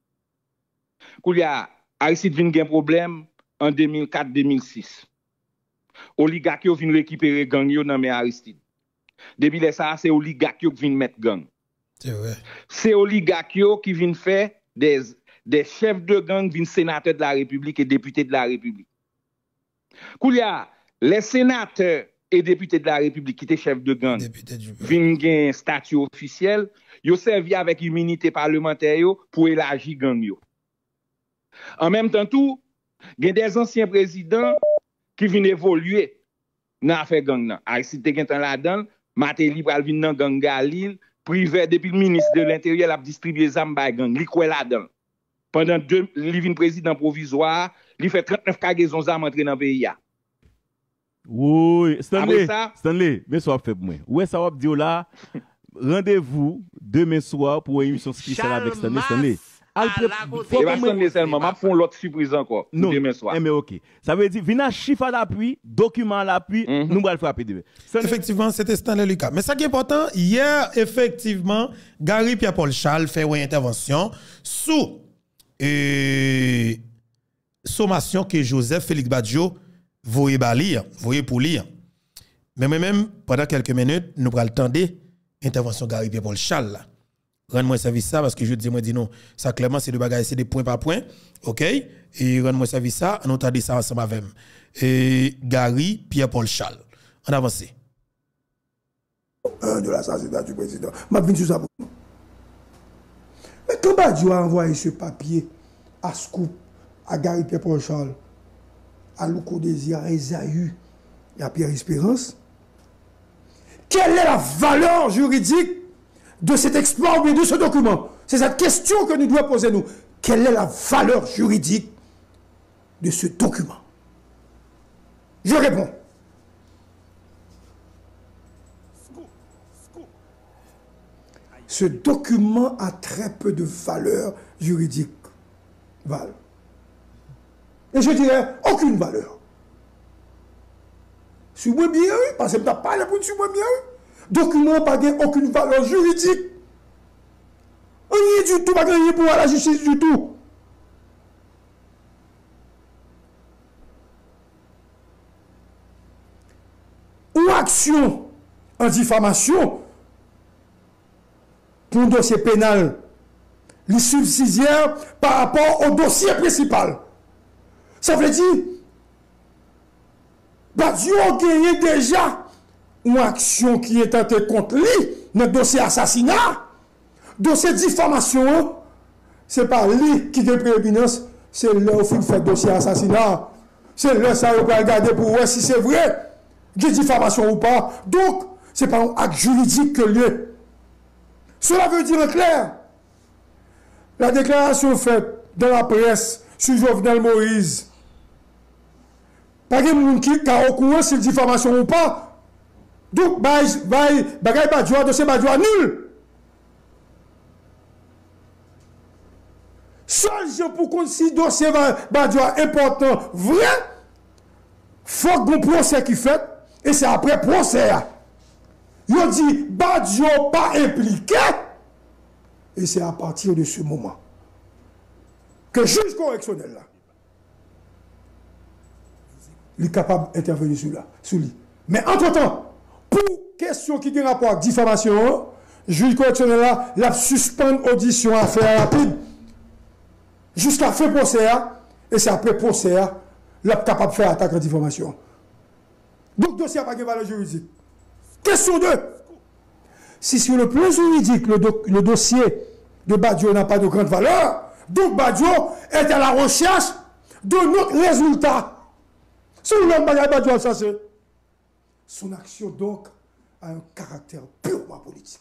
Koulia Aristide vinn gen problème en deux mille quatre deux mille six. Oligarque yo vinn récupérer gang yo nan mer Aristide. Depuis les ça, c'est oligarque qui viennent mettre gang. C'est vrai. C'est oligarque qui viennent faire des, des chefs de gang, viennent sénateurs de la République et députés de la République. Koulia, les sénateurs et députés de la République qui étaient chefs de gang, viennent gagner un statut officiel, ils servi avec immunité parlementaire yo pour élargir gang yo. En même temps, tout, il y a des anciens présidents qui viennent évoluer dans l'affaire gang nan. Aristide Tegentan là-dedans, Matéli pral vinn nan gang Galil, privé depuis le ministre de l'Intérieur a distribué zam bay gang, li kwe là-dedans. Pendant deux, li vinn président provisoire, li fait trente-neuf cargaisons zam entrer dans pays ya. Oui, Stanley, Stanley, mais ça fait moi. Ouais, ça va dire là, rendez-vous demain soir pour une émission spéciale avec Stanley, Stanley. Et pas Stanley seulement, m'a font l'autre surprise encore non, demain soir. Mais OK. Ça veut dire vina chiffre à l'appui, document à l'appui, mm-hmm. nous allons frapper demain. Effectivement, c'était Stanley Lucas. Mais ça qui est important, hier effectivement, Gary Pierre-Paul Charles fait une intervention sous euh, sommation que Joseph Félix Badjo voyez bali, voyez pour lire. Mais moi-même, pendant quelques minutes, nous allons attendre l'intervention Gary Pierre-Paul Charles. Rends-moi service ça parce que je dis moi dis non, ça clairement c'est de bagages, c'est des points par point. OK? Et rends-moi service ça, on entend ça ensemble avec et Gary Pierre-Paul Charles. On avance. Un de l'assassinat du président. M'a venu sur ça pour nous. Mais quand Badiou a envoyé ce papier à Scoop, à Gary Pierre-Paul Charles, à Louko Désir, à Esaü et à Pierre Espérance, quelle est la valeur juridique de cet exploit ou de ce document? C'est cette question que nous devons poser nous. Quelle est la valeur juridique de ce document? Je réponds. Ce document a très peu de valeur juridique. Val. Et je dirais aucune valeur. Sur moi bien, parce que je n'ai pas pour sur moi bien. Document n'a pas aucune valeur juridique. Rien du tout, pas rien pour la justice du tout. Ou action en diffamation pour un dossier pénal, les subsidiaires par rapport au dossier principal. Ça veut dire, Badiou a gagné déjà une action qui est tentée contre lui, dans le dossier assassinat, dossier diffamation, ce n'est pas lui qui a prééminence, c'est là où il fait dossier assassinat. C'est là ça on va regarder pour voir si c'est vrai, qu'il y a diffamation ou pas. Donc, ce n'est pas un acte juridique que lieu. Cela veut dire en clair, la déclaration faite dans la presse sur Jovenel Moïse, pas de monde qui a au courant si c'est diffamation ou pas. Donc, bagay Badiou, dossier Badiou nul. Seul je pour qu'on si dossier Badiou important, vrai, faut qu'on procès qui fait, et c'est après procès. Ils dit Badiou pas impliqué. Et c'est à partir de ce moment que le juge correctionnel là, il est capable d'intervenir sur, là, sur lui. Mais entre-temps, pour question qui a rapport avec diffamation, le juge correctionnel là, il a suspendu l'audition à faire rapide jusqu'à faire procès. Et c'est après procès, il est capable de faire attaque en diffamation. Donc, le dossier n'a pas de valeur juridique. Question deux. Si sur le plan juridique, le, do le dossier de Badiou n'a pas de grande valeur, donc Badiou est à la recherche de notre résultat. Si le même Badiou a ça, son action donc a un caractère purement politique.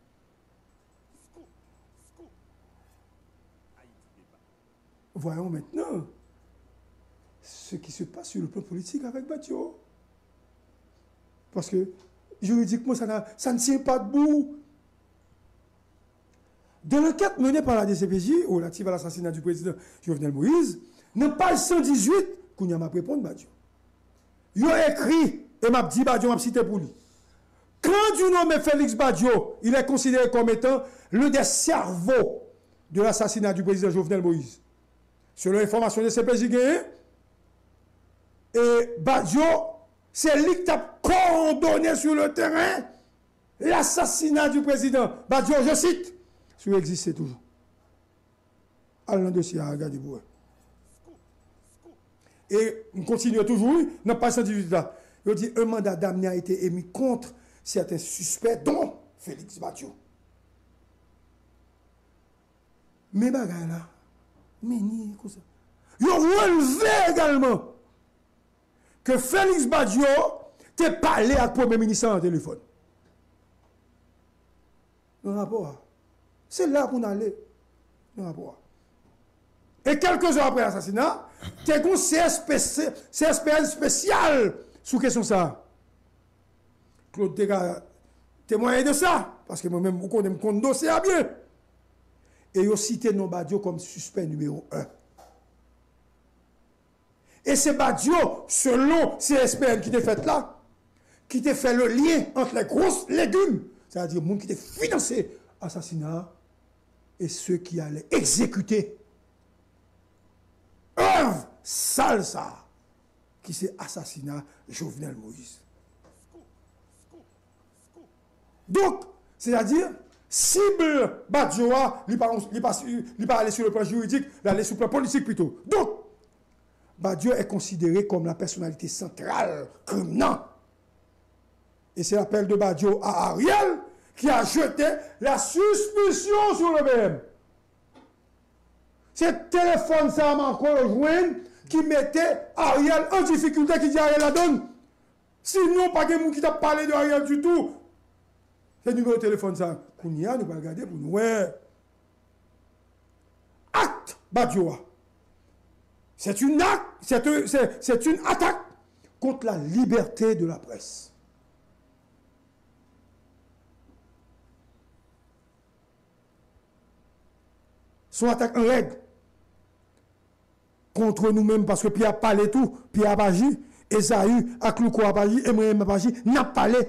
Voyons maintenant ce qui se passe sur le plan politique avec Badiou. Parce que juridiquement, ça, ça ne tient pas debout. Dans l'enquête menée par la D C P J relative à l'assassinat du président Jovenel Moïse, dans page cent dix-huit, Kounia m'a répondu Badiou. Il a écrit, et m'a dit Badiou m'a cité pour lui. Quand du nom Félix Badiou, il est considéré comme étant l'un des cerveaux de l'assassinat du président Jovenel Moïse. Selon l'information de D C P J, et Badiou, c'est lui qui a coordonné sur le terrain l'assassinat du président. Badiou, je cite, ça existe toujours. Allons dossier à regarder pour eux. Et on continue toujours, dans page cent dix-huit là. Il dit un mandat d'amener a été émis contre certains suspects, dont Félix Badiou. Mais bagay là, mais ni comme ça. Il a relevé également que Félix Badiou te parlé avec le Premier ministre en téléphone. Non rapport. C'est là pour nous aller. Non rapport. Et quelques heures après l'assassinat, tu as un C S P N spécial sous question ça. Claude Tega témoigné de ça. Parce que moi-même, je connais mon dossier à bien. Et il a cité non Badiou comme suspect numéro un. Et c'est Badiou, selon C S P N qui t'a fait là, qui t'a fait le lien entre les grosses légumes, c'est-à-dire le monde qui t'a financé l'assassinat, et ceux qui allaient exécuter. Œuvre sale ça. qui c'est assassinat Jovenel Moïse. Donc, c'est-à-dire, cible Badjoa, il ne pas aller sur le plan juridique, il aller sur le plan politique plutôt. Donc, Badjo est considéré comme la personnalité centrale criminelle. Et c'est l'appel de Badjo à Ariel qui a jeté la suspicion sur le B M. C'est le téléphone, ça m'a encore rejoint, qui mettait Ariel en difficulté, qui dit Ariel la donne. Sinon, pas de monde qui t'a parlé de Ariel du tout. C'est le numéro de téléphone, ça. Kounia, nous va regarder pour nous. Ouais. Acte, Badjoa. C'est une, acte, c'est, c'est, c'est une attaque contre la liberté de la presse. Son attaque en règle contre nous-mêmes parce que Pierre a parlé tout, Pierre a agi, Esaü, Aklouko a agi, Emmanuel a agi, n'a pas parlé.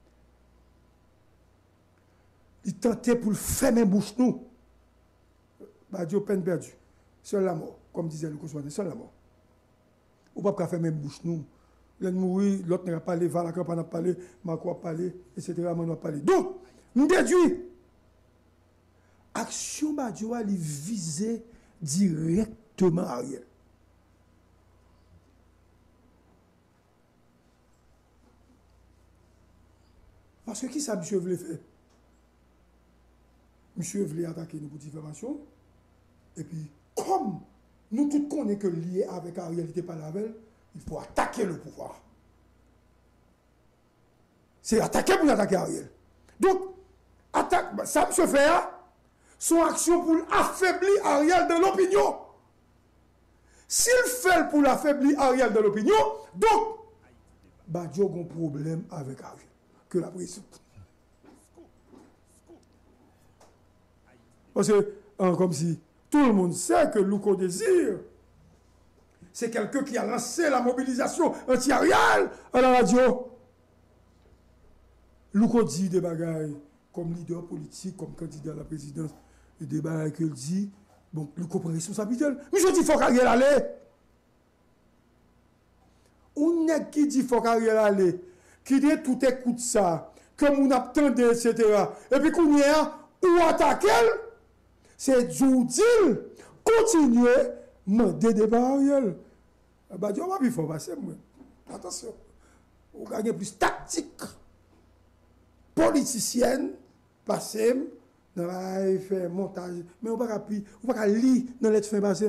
Il tentait pour le fermer bouche nous. Bah, Dieu, peine perdue. Seule la mort, comme disait le Kousouane, seule la mort. Ou pas qu'à fermer bouche nous. L'un mourir, l'autre n'a pas parlé, Valakrampa n'a pas parlé, Marco a parlé, et cetera. Mano a parlé. Donc, nous déduit. Action Badjoa lui visait directement Ariel. Parce que qui ça, monsieur voulait faire? Monsieur voulait attaquer nous pour diffamation. Et puis, comme nous tous connaissons que lié avec Ariel n'était pas la veille, il faut attaquer le pouvoir. C'est attaquer pour attaquer Ariel. Donc, attaque, ça se fait, hein? Son action pour affaiblir Ariel dans l'opinion. S'il fait pour l'affaiblir Ariel dans l'opinion, donc, Badjo a un problème avec Ariel. Que la prison. Parce que, hein, comme si tout le monde sait que Louko Désir, c'est quelqu'un qui a lancé la mobilisation anti-Ariel à la radio. Louko dit des bagailles comme leader politique, comme candidat à la présidence, et des bagailles qu'il dit, bon, Louko prend responsabilité. Mais je dis, il faut qu'Ariel aille. On est qui dit, il faut qu'Ariel aille. Qui dit tout écoute ça, comme on attendait, et cetera. Et puis qu'on y a, ou attaquer, c'est Djoudil, continuer, demander des barrières. Bah, Dieu va pas passer, moi. Attention, on gagne plus tactique, politicienne, passer, dans la faire montage, mais on va pas pas lire dans l'être fin passer.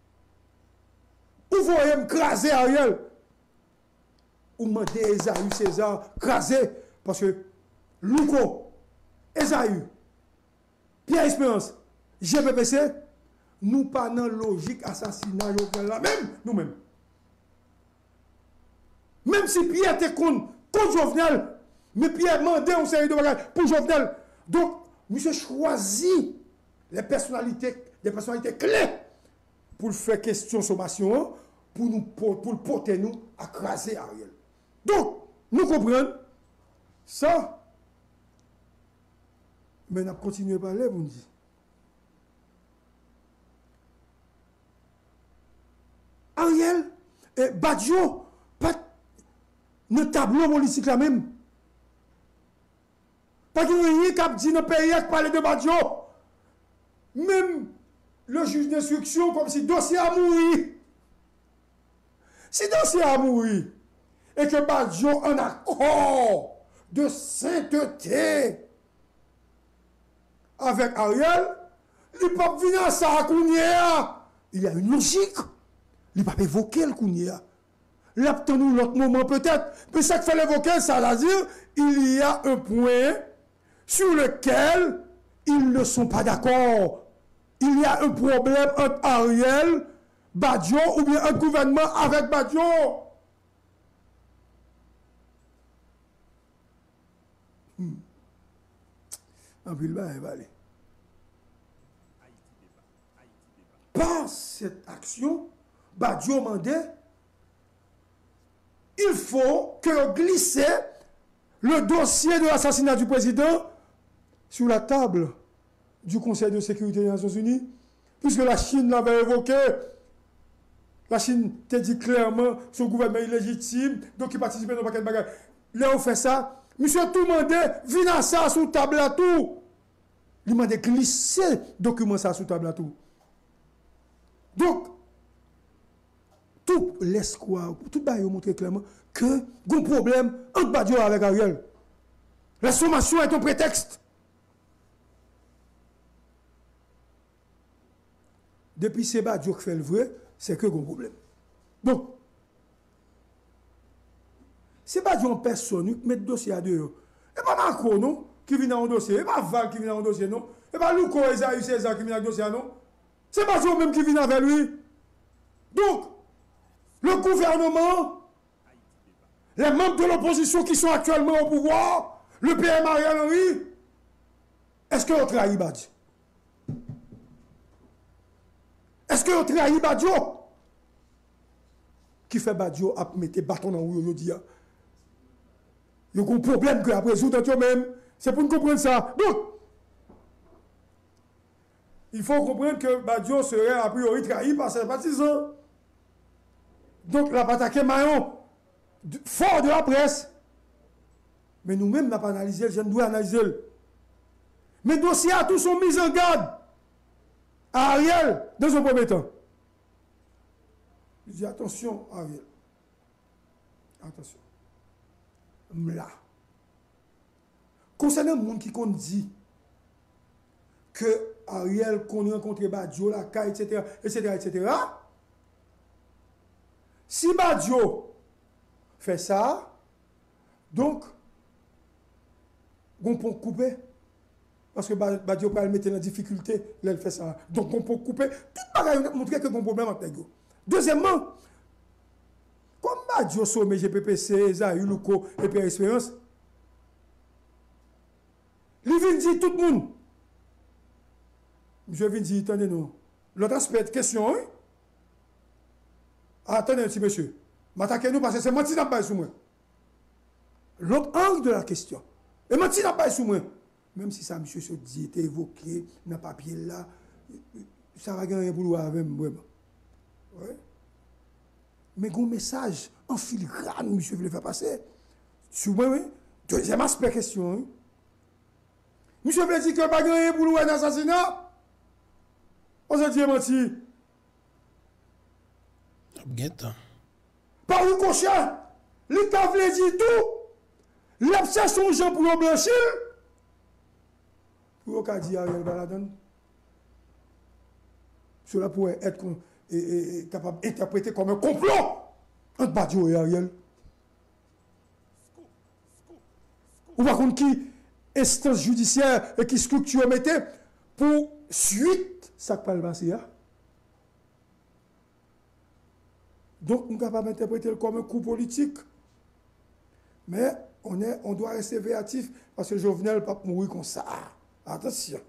Ou voyez me craser Ariel. Ou demander Esaü César, craser, parce que Louko, Esaü, Pierre Espérance, G P P C, nous pas dans logique assassinat là même, nous-mêmes. Même si Pierre était contre, contre Jovenel, mais Pierre demandait une série de bagages pour Jovenel. Donc, monsieur choisit les personnalités, des personnalités clés pour faire question sommation, pour nous pour, pour porter nous à craser Ariel. Donc, nous comprenons ça. Mais nous continuons à parler, vous me dites. Ariel et Badjo, pas de tableau politique là même. Pas qu'il y ait rien qui dit dans le pays qui parle de Badjo. Même le juge d'instruction, comme si le dossier a mouru. Si le dossier a mouru, et que Badjo en accord de sainteté avec Ariel, il ne peut pas venir à ça à Kounia. Il y a une logique. Il ne peut pas évoquer le Kounia. L'attendons l'autre moment peut-être. Mais ça qu'il faut l'évoquer, ça veut dire il y a un point sur lequel ils ne sont pas d'accord. Il y a un problème entre Ariel, Badjo, ou bien un gouvernement avec Badjo. Hmm. En plus, là, il va aller. Par cette action, Badjo mandait, il faut que glisse le dossier de l'assassinat du président sur la table du Conseil de sécurité des Nations Unies, puisque la Chine l'avait évoqué, La Chine te dit clairement son gouvernement illégitime, donc il participe dans le paquet de bagages. Là, on fait ça. Monsieur tout demandé, viens ça sous table à tout. Il m'a dit glisser document ça sous table à tout. Donc, tout laisse croire, tout va montrer clairement que il y a un problème entre Badio avec Ariel. La sommation est un prétexte. Depuis c'est Badio qui fait le vrai, c'est que il y a un problème. Donc, c'est Badio en personne qui met le dossier à deux. Et pas Macron, non, qui vient dans le dossier. Et pas Val qui vient dans le dossier, non. Et pas Louko Esaïe César qui vient dans le dossier, non. C'est Badio même qui vient avec lui. Donc, le gouvernement, les membres de l'opposition qui sont actuellement au pouvoir, le P M Ariel Henry, est-ce que vous trahissez Badio? Est-ce que vous trahissez Badio? Qui fait Badio à mettre bâton dans le roue aujourd'hui? Il y a un problème que après résoudre même. C'est pour nous comprendre ça. Donc, il faut comprendre que Badio serait a priori trahi par ses partisans. Donc, la attaqué Mayon, fort de la presse. Mais nous-mêmes, nous n'avons pas analysé, je ne dois analyser. Mais les dossiers à tous sont mis en garde à Ariel dans un premier temps. Je dis attention, Ariel. Attention. Là. Concernant le monde qui compte dit que Ariel qu'on rencontré Badio, la K, et cetera, et cetera, et cetera. Si Badio fait ça, donc, on peut couper. Parce que Badio peut le mettre en difficulté, là, il fait ça. Donc, on peut couper. Tout le monde montrer que y a un problème avec eux. Deuxièmement, comme Badio somme G P P C, Zahir, Louko et Pierre Espérance, il vient dire tout le monde. Je viens dire, attendez nous. L'autre aspect de question, hein? Attendez un petit monsieur. M'attaquez-nous parce que c'est moi qui n'ai pas sous moi. L'autre angle de la question. Et moi qui n'ai pas sous moi. Même si ça, monsieur, se dit, était évoqué dans le papier là, ça va gagner pour lui avec moi. Ouais. Mais un message en filigrane, monsieur, voulait faire passer. Sur moi, oui. Deuxième aspect question. Hein? Monsieur veut dire que pas gagner pour lui un assassinat. On se dit menti. Par le cochon, l'État veut dire tout. L'obsession Jean pour le blanchir. Pour le dire Ariel Baladon. Cela pourrait être et, et, et, capable d'interpréter comme un complot entre Badio et Ariel. Ou par contre, qui instance judiciaire et qui structure mettez pour suite ça qui parle passé. Donc, nous sommes capables d'interpréter comme un coup politique. Mais on, est, on doit rester véatif parce que Jovenel ne peut pas mourir comme ça. Attention.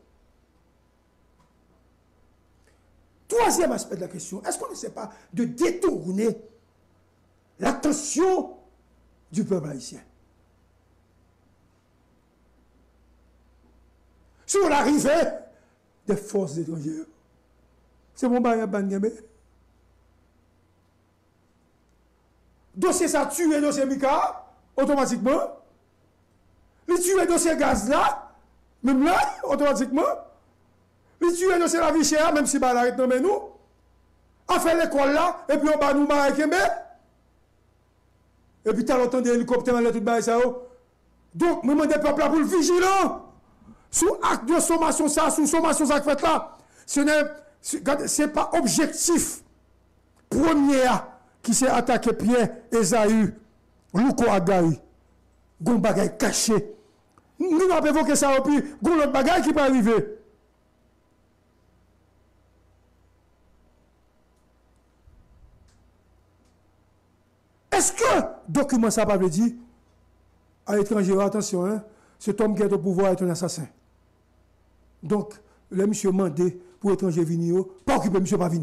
Troisième aspect de la question, est-ce qu'on ne sait pas de détourner l'attention du peuple haïtien sur l'arrivée des forces étrangères? C'est mon barrière Bangame. Dossier ça tue dossier Mika, automatiquement. Il tue dossier gaz là, même là, automatiquement. Il tue dossier la vie chère, même si bah l'arrête non mais nous. On fait l'école là, et puis on va nous marquer mais. Et puis t'as l'entend des hélicoptères dans tout bas ça. Donc, moment des peuples là pour le vigilant. Sous acte de sommation ça, sous sommation ça fait là. Ce n'est c'est pas objectif premier qui s'est attaqué Pierre Esaü, Louko Agaï, gon bagay caché. Nous n'avons pas évoqué ça, et puis gon l'autre bagay qui peut arriver. Est-ce que document ça pas veut dire à l'étranger, attention, hein, cet homme qui est au pouvoir est un assassin. Donc, le monsieur mandé pour étranger venir, pas occuper monsieur pas venir.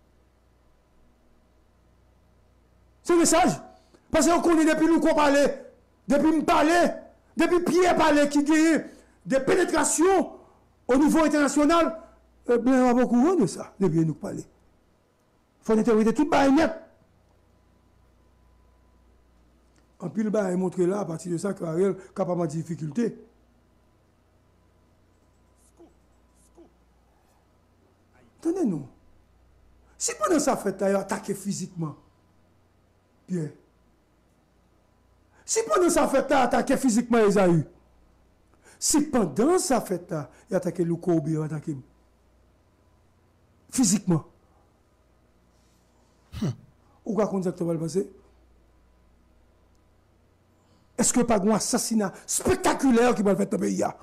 C'est le message. Parce qu'on connaît depuis nous qu'on parlait, depuis nous parler, depuis Pierre parlait qui gagne des pénétrations au niveau international, eh bien, on va beaucoup de ça, depuis nous parler. faut interpréter tout bail net. En pile bail montré là à partir de ça que Ariel capable de difficulté. Tenez-nous. Si pendant ça fait il attaqué physiquement, Pierre. Si pendant ça fait il attaqué physiquement Esaü. Si pendant ça fait il attaqué Louko ou bien attaqué physiquement. Hum. Ou quoi qu'on dit que ça va le passer? Est-ce que pas un assassinat spectaculaire qui va le faire dans le pays?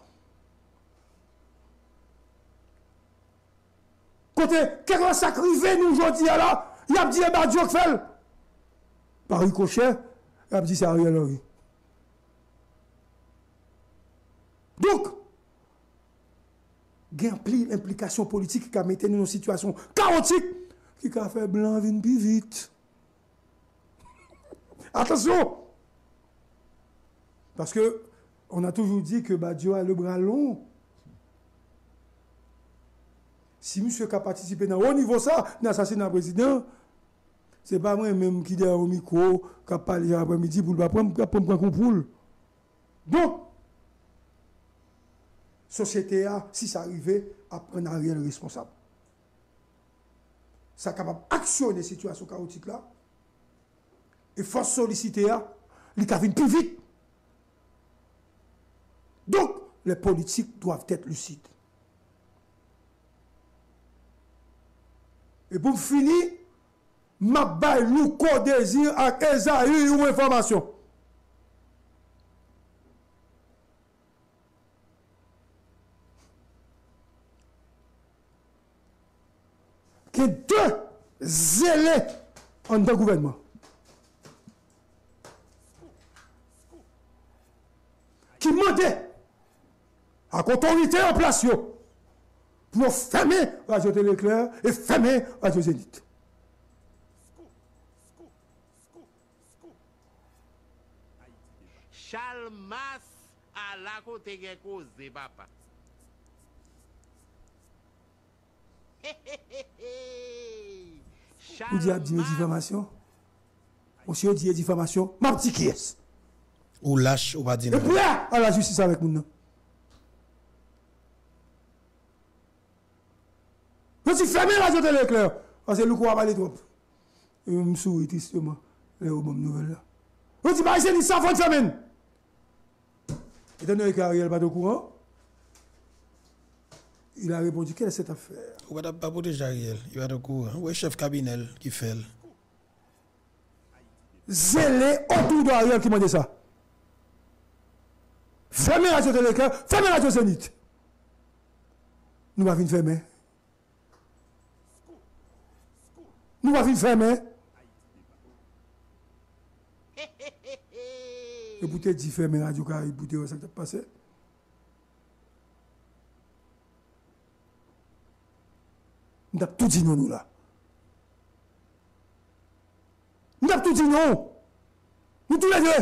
Côté, qu'est-ce que ça crive nous aujourd'hui là? Il a dit, eh ben, Dieu fait. Par ricochet, il a dit, c'est Ariel Henry. Donc, il y a une implication politique qui a mis nous dans une situation chaotique qui a fait blanc venir plus vite. Attention! Parce que on a toujours dit que Badio a le bras long. Si monsieur a participé dans haut niveau ça, dans l'assassinat du président, c'est pas moi-même qui est au micro, qui a parlé après-midi pour ne pas prendre un poule. Donc, société a, si ça arrivait, à prendre un réel responsable. Ça capable d'actionner ces situations chaotiques là. Et force solliciter à, il va plus vite. Donc, les politiques doivent être lucides. Et pour finir, ma baille Louko désir avec Esaü ou information. Que deux zélés en deux gouvernements. Qui demandaient à l'autorité en place pour fermer Radio Téléclair et fermer Radio Zénith. Chalmas à la côté de cause, papa. Vous dites dit diffamation? Monsieur dit diffamation, ma petite qui est? Ou lâche ou pas dire. Et puis à la justice avec nous. Je suis fermé Radio Téléclair. Parce que le coup a parlé trop. Et je me souris tristement. Les bonnes nouvelles là. Je dis, bah, c'est une savante famine. Étant donné qu'Ariel n'est pas au courant, il a répondu, quelle est cette affaire? On ne va pas protéger Ariel. Il va au courant. Oui, chef cabinet qui fait. Zélé autour d'Ariel qui m'a dit ça. Fermez Radio Téléclair, fermez Radio Zénith. Nous va venir fermer. Nous va venir fermer. Et pour te dire fermer Radio Caraïbe, pour te dire ça qui s'est passé. Nous avons tout dit non, nous là. Nous avons tout dit non. Nous tous les deux.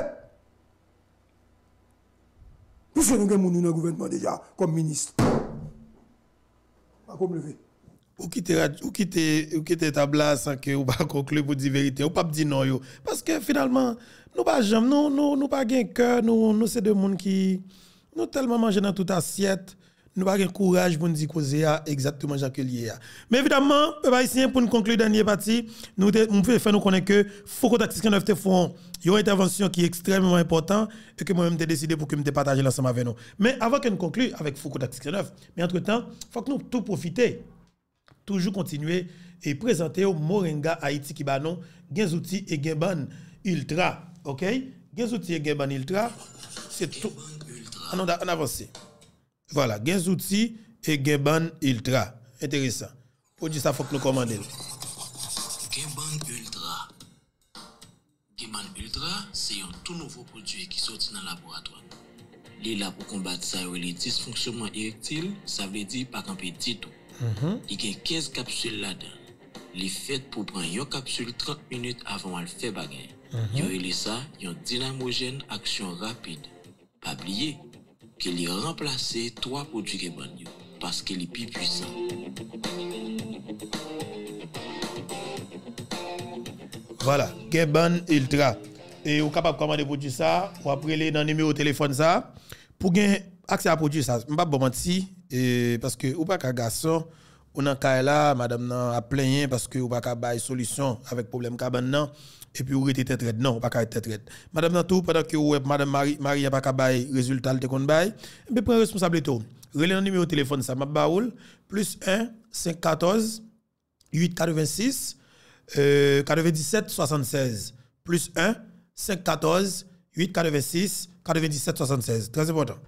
Puisque nous avons dans le gouvernement déjà, comme ministre. Pas comme levé. Ou quitter ou quitter ou quitter ta place sans que ou pas conclure pour dire vérité ou pas dire non yo parce que finalement nous pas jamais nous nous nous pas gain cœur nous nous c'est des monde qui nous tellement manger dans toute assiette nous pas gain courage pour nous dire causer exactement Jacques lié mais évidemment peuple haïtien pour nous conclure dernier partie nous on peut faire nous connaître que Foucault Tactique cinquante-neuf te font une intervention qui est extrêmement importante et que moi-même j'ai décidé pour que me partager l'ensemble avec nous mais avant que nous conclure avec Foucault Tactique cinquante-neuf mais entre-temps faut que nous tout profiter toujours continuer et présenter au Moringa Haïti qui ba non gen outils et gen ban ultra OK gen outils et gen ban ultra c'est tout on a avancé voilà gen outils et gen ban ultra intéressant pour dire ça faut que nous commander gen ban ultra gen ban ultra c'est un tout nouveau produit qui sorti dans le laboratoire li là pour combattre ça les dysfonctionnements érectiles ça veut dire pas camper du tout. Mm-hmm. Il y a quinze capsules là-dedans. Les faites pour prendre une capsule trente minutes avant de faire bagarre. Il y a ça, un dynamogène action rapide. Pas oublier qu'il y a remplacé trois produits qui sont parce qu'il est plus puissant. Voilà, Geban Ultra. Et vous êtes capable de commander produit ça, ou après les dans le numéro de téléphone ça, pour gagner accès à produit ça. Je ne vais pas mentir, parce que ou pas qu'un garçon, on a là, madame a plaigné parce que ou pas qu'à bailler solution avec problème cabane non, et puis ou était tête raide non, ou pas qu'à tête raide. Madame nan tout pendant que ou madame Marie Marie a pas qu'à bailler résultat te kon bail, mais prend responsabilité tout. Relais le numéro de téléphone ça m'a baoul plus un cinq un quatre huit quatre-vingt-six euh quatre-vingt-dix-sept soixante-seize plus un cinq un quatre huit quatre-vingt-six quatre-vingt-dix-sept soixante-seize. Très important.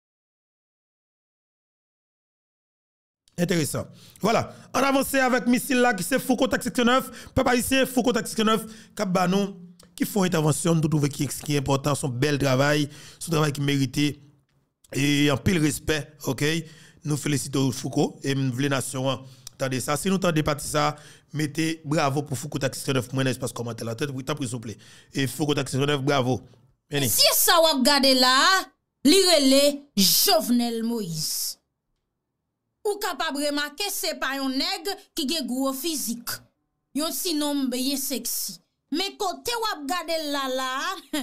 Intéressant. Voilà. On avance avec missile là qui c'est Foucault section neuf. Papa ici Foucault section neuf Kabanou qui font intervention nous trouver qui qui est important son bel travail, son travail qui mérite et en pile respect, OK? Nous félicitons Foucault et nous voulons nation attendez ça. Si nous tendez parti ça, mettez bravo pour Foucault section neuf moins espace commentaire la tête, vous t'en prie s'il vous plaît. Et Foucault section neuf bravo. Si ça ou regarder là, lirele Jovenel Moïse. Ou capable remarquer c'est pas un nègre qui gen gros physique. Yon sinon bien sexy. Mais côté ou regarder là là,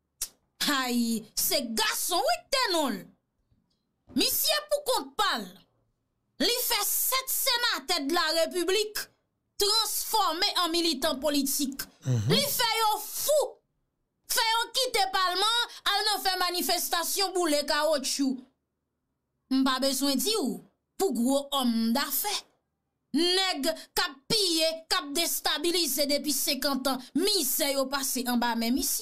aïe, c'est garçon oui tenol. Monsieur pour compte parle. Li fait sept sénateurs de la République transformé en militant politique. Mm-hmm. Li fait yo fou. Fait yo quitter parlement, al nan fait manifestation pour les caoutchouc. M'pa besoin di ou pour gros homme d'affaires. Nèg k'ap pillé, k'ap déstabilisé depuis cinquante ans, misère yo passé en bas même ici.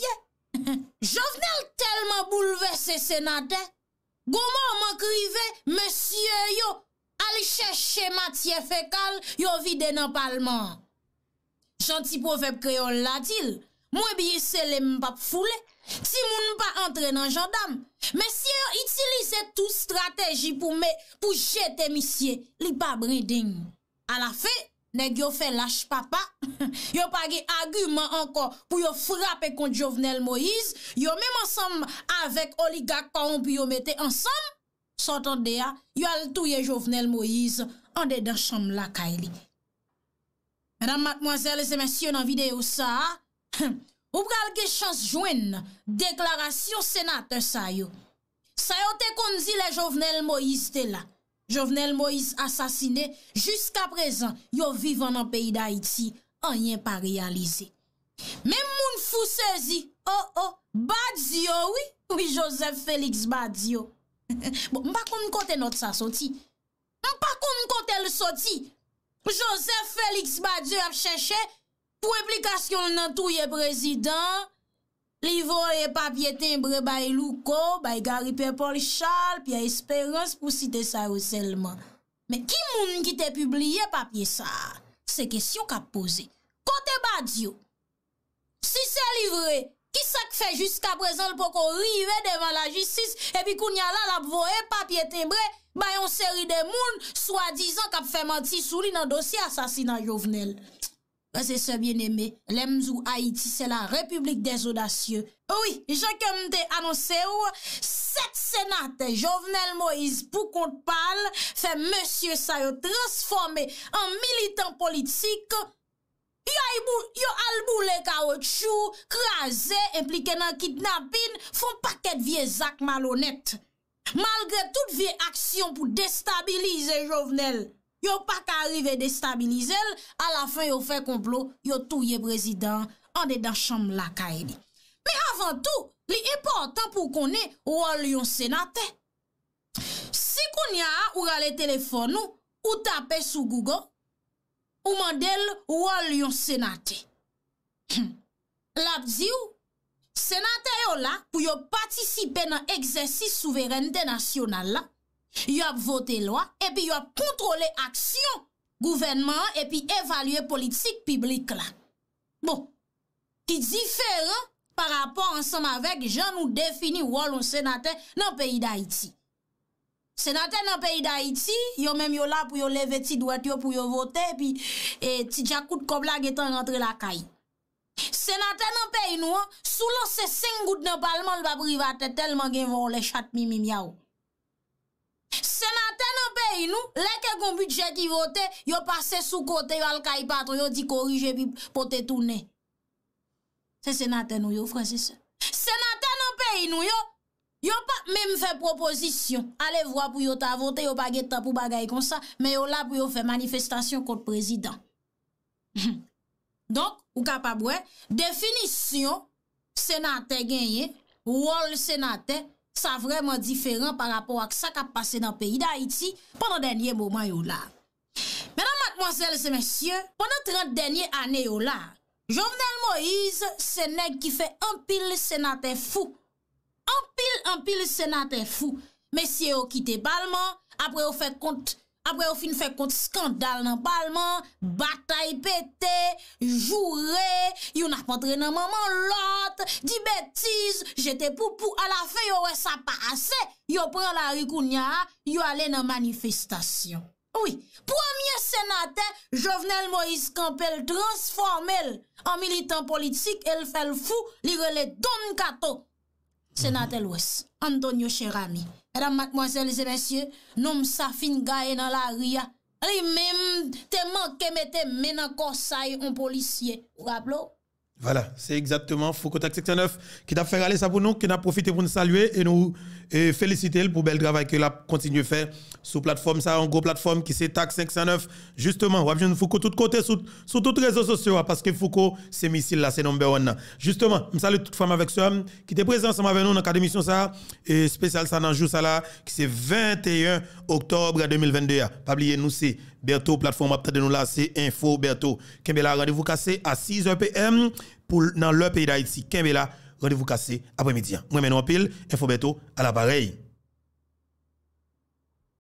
Jovenel tellement bouleversé sénateur. Gon moment krive monsieur yo al chercher matière fécale yo vide dans parlement. Gentil proverbe créole la dit, moi bien c'est m'pa foulé. Si moun pas entrer dans gendarme, mais si yo utilise toute stratégie pour me pour jeter monsieur, li pas brinding. À la fin, nèg yo fait lâche papa, yo pas gen argument encore pour yo frapper contre Jovenel Moïse, yo même ensemble avec oligarque corrompu yo mette ensemble, s'entende ya, yo al touye Jovenel Moïse en dedans chambre la Kaili. Mesdames, mademoiselles et messieurs, dans vidéo ça, ou pral gen chance joindre déclaration sénateur sa yo. Sa yo te kon di le Jovenel Moïse te là. Jovenel Moïse assassiné jusqu'à présent, yo vivant dans pays d'Haïti, rien pas réalisé. Même moun fou saisi, oh oh, Badio oui, oui Joseph Félix Badio. Bon, m'pa kon kote note sa sorti. M'pa kon kote le sorti. Joseph Félix Badio a cherché pour implication nan touye président, li voye papier timbre bay Louko, bay Gary Paul Charles, Pierre Espérance pour citer ça seulement. Mais qui moun qui te publié papier ça? C'est question qu'a posé. Côté Badio, si c'est livré, qui ça fait jusqu'à présent le poko rive devant la justice et puis kounya la la voye papier timbre bay une série de moun soi-disant qu'a fait menti sous li dans dossier assassinat Jovenel. C'est ce bien-aimé, l'Emzou Haïti, c'est la République des audacieux. Oui, j'ai comme te annoncé ou, sept sénateurs, Jovenel Moïse, pour qu'on parle, fait monsieur ça yo transformé en militant politique. Yo alboule caoutchouc, crasé, impliqué dans kidnapping, font paquet de vieux actes malhonnêtes. Malgré toute vieille action pour déstabiliser Jovenel, yo pas qu'arriver déstabiliser, à la fin yo fait complot, yo touye président en dedans chambre la Kaili. Mais avant tout, li important pour qu'on ait rôle yon sénateur. Si qu'on y a ou le téléphone ou taper sur Google ou mandel rôle yon sénateur. La di ou sénateur yo là pour yo participer dans exercice souveraineté nationale là. Yo a voté loi et puis yo a contrôlé action gouvernement et puis évaluer politique publique là. Bon, qui différent par rapport ensemble avec Jean nous définit rôle un sénateur dans le pays d'Haïti. Sénateur dans le pays d'Haïti, yo même yo là pour yo lever ti droit yo pour yo voter puis et ti jakout comme la getan rentre la caille. Sénateur dans le pays nous, sous l'on c'est cinq gouttes dans parlement va privater tellement gen vont les chat mimi miaou. Sénateur dans pays nous, les que gon budget qui vote, yo passe sous côté yo al kay patron yo dit corriger puis pote tourner. C'est sénateur nous yo, frère, c'est ça. Sénateur dans pays nous yo, yo pas même fait proposition. Allez voir pour yo ta voter, yo pas gen temps pour bagay comme ça, mais yo là pour yo faire manifestation contre président. Donc, ou capable ouais, définition sénateur gagné, rôle sénateur, ça vraiment différent par rapport à ça qui a passé dans le pays d'Haïti pendant dernier moment yo là. Mesdames, mademoiselles et messieurs, pendant trente dernières années yo là, Jovenel Moïse, c'est nèg qui fait un pile sénateur fou. Un pile, un pile sénateur fou. Messieurs yo quitté Parlement, après yo fait compte, après yo fin fait compte scandale dans Parlement, bataille pété, jouré, yon a rentré dans maman l'autre, dit bêtise, j'étais pour pour à la fin yo ouais ça pas assez, yo prend la rikounya, yo allé dans manifestation. Oui, premier sénateur, Jovenel Moïse Campbell transformé en militant politique, elle fait le fou, li relè Don Kato. Sénateur l'Ouest, Antonio Cherami. Mesdames, mademoiselles et messieurs, nous sa fin gaye dans la ria. Li même te manque mette men en corsaille un policier. Vous rappelez? Voilà, c'est exactement Foucault section neuf qui t'a fait aller ça pour nous, qui n'a profité pour nous saluer et nous et féliciter pour le bel travail qu'il a continué à faire sur plateforme ça, en gros plateforme qui c'est Tax cinq cent neuf. Justement, on va venir Foucault tout côté sur sur tous les réseaux sociaux parce que Foucault c'est missile là, c'est number one. Justement, je salue toute femme avec ce homme qui était présent ensemble avec nous dans cette émission ça et spécial ça dans jour ça là qui c'est vingt et un octobre deux mille vingt-deux. Pas oublier nous c'est Berto plateforme attendez nous là c'est info Berto. Kembela rendez-vous cassé à six heures p m pour dans le pays d'Haïti. Kembela rendez-vous cassé après-midi. Moi maintenant pile info Berto à l'appareil.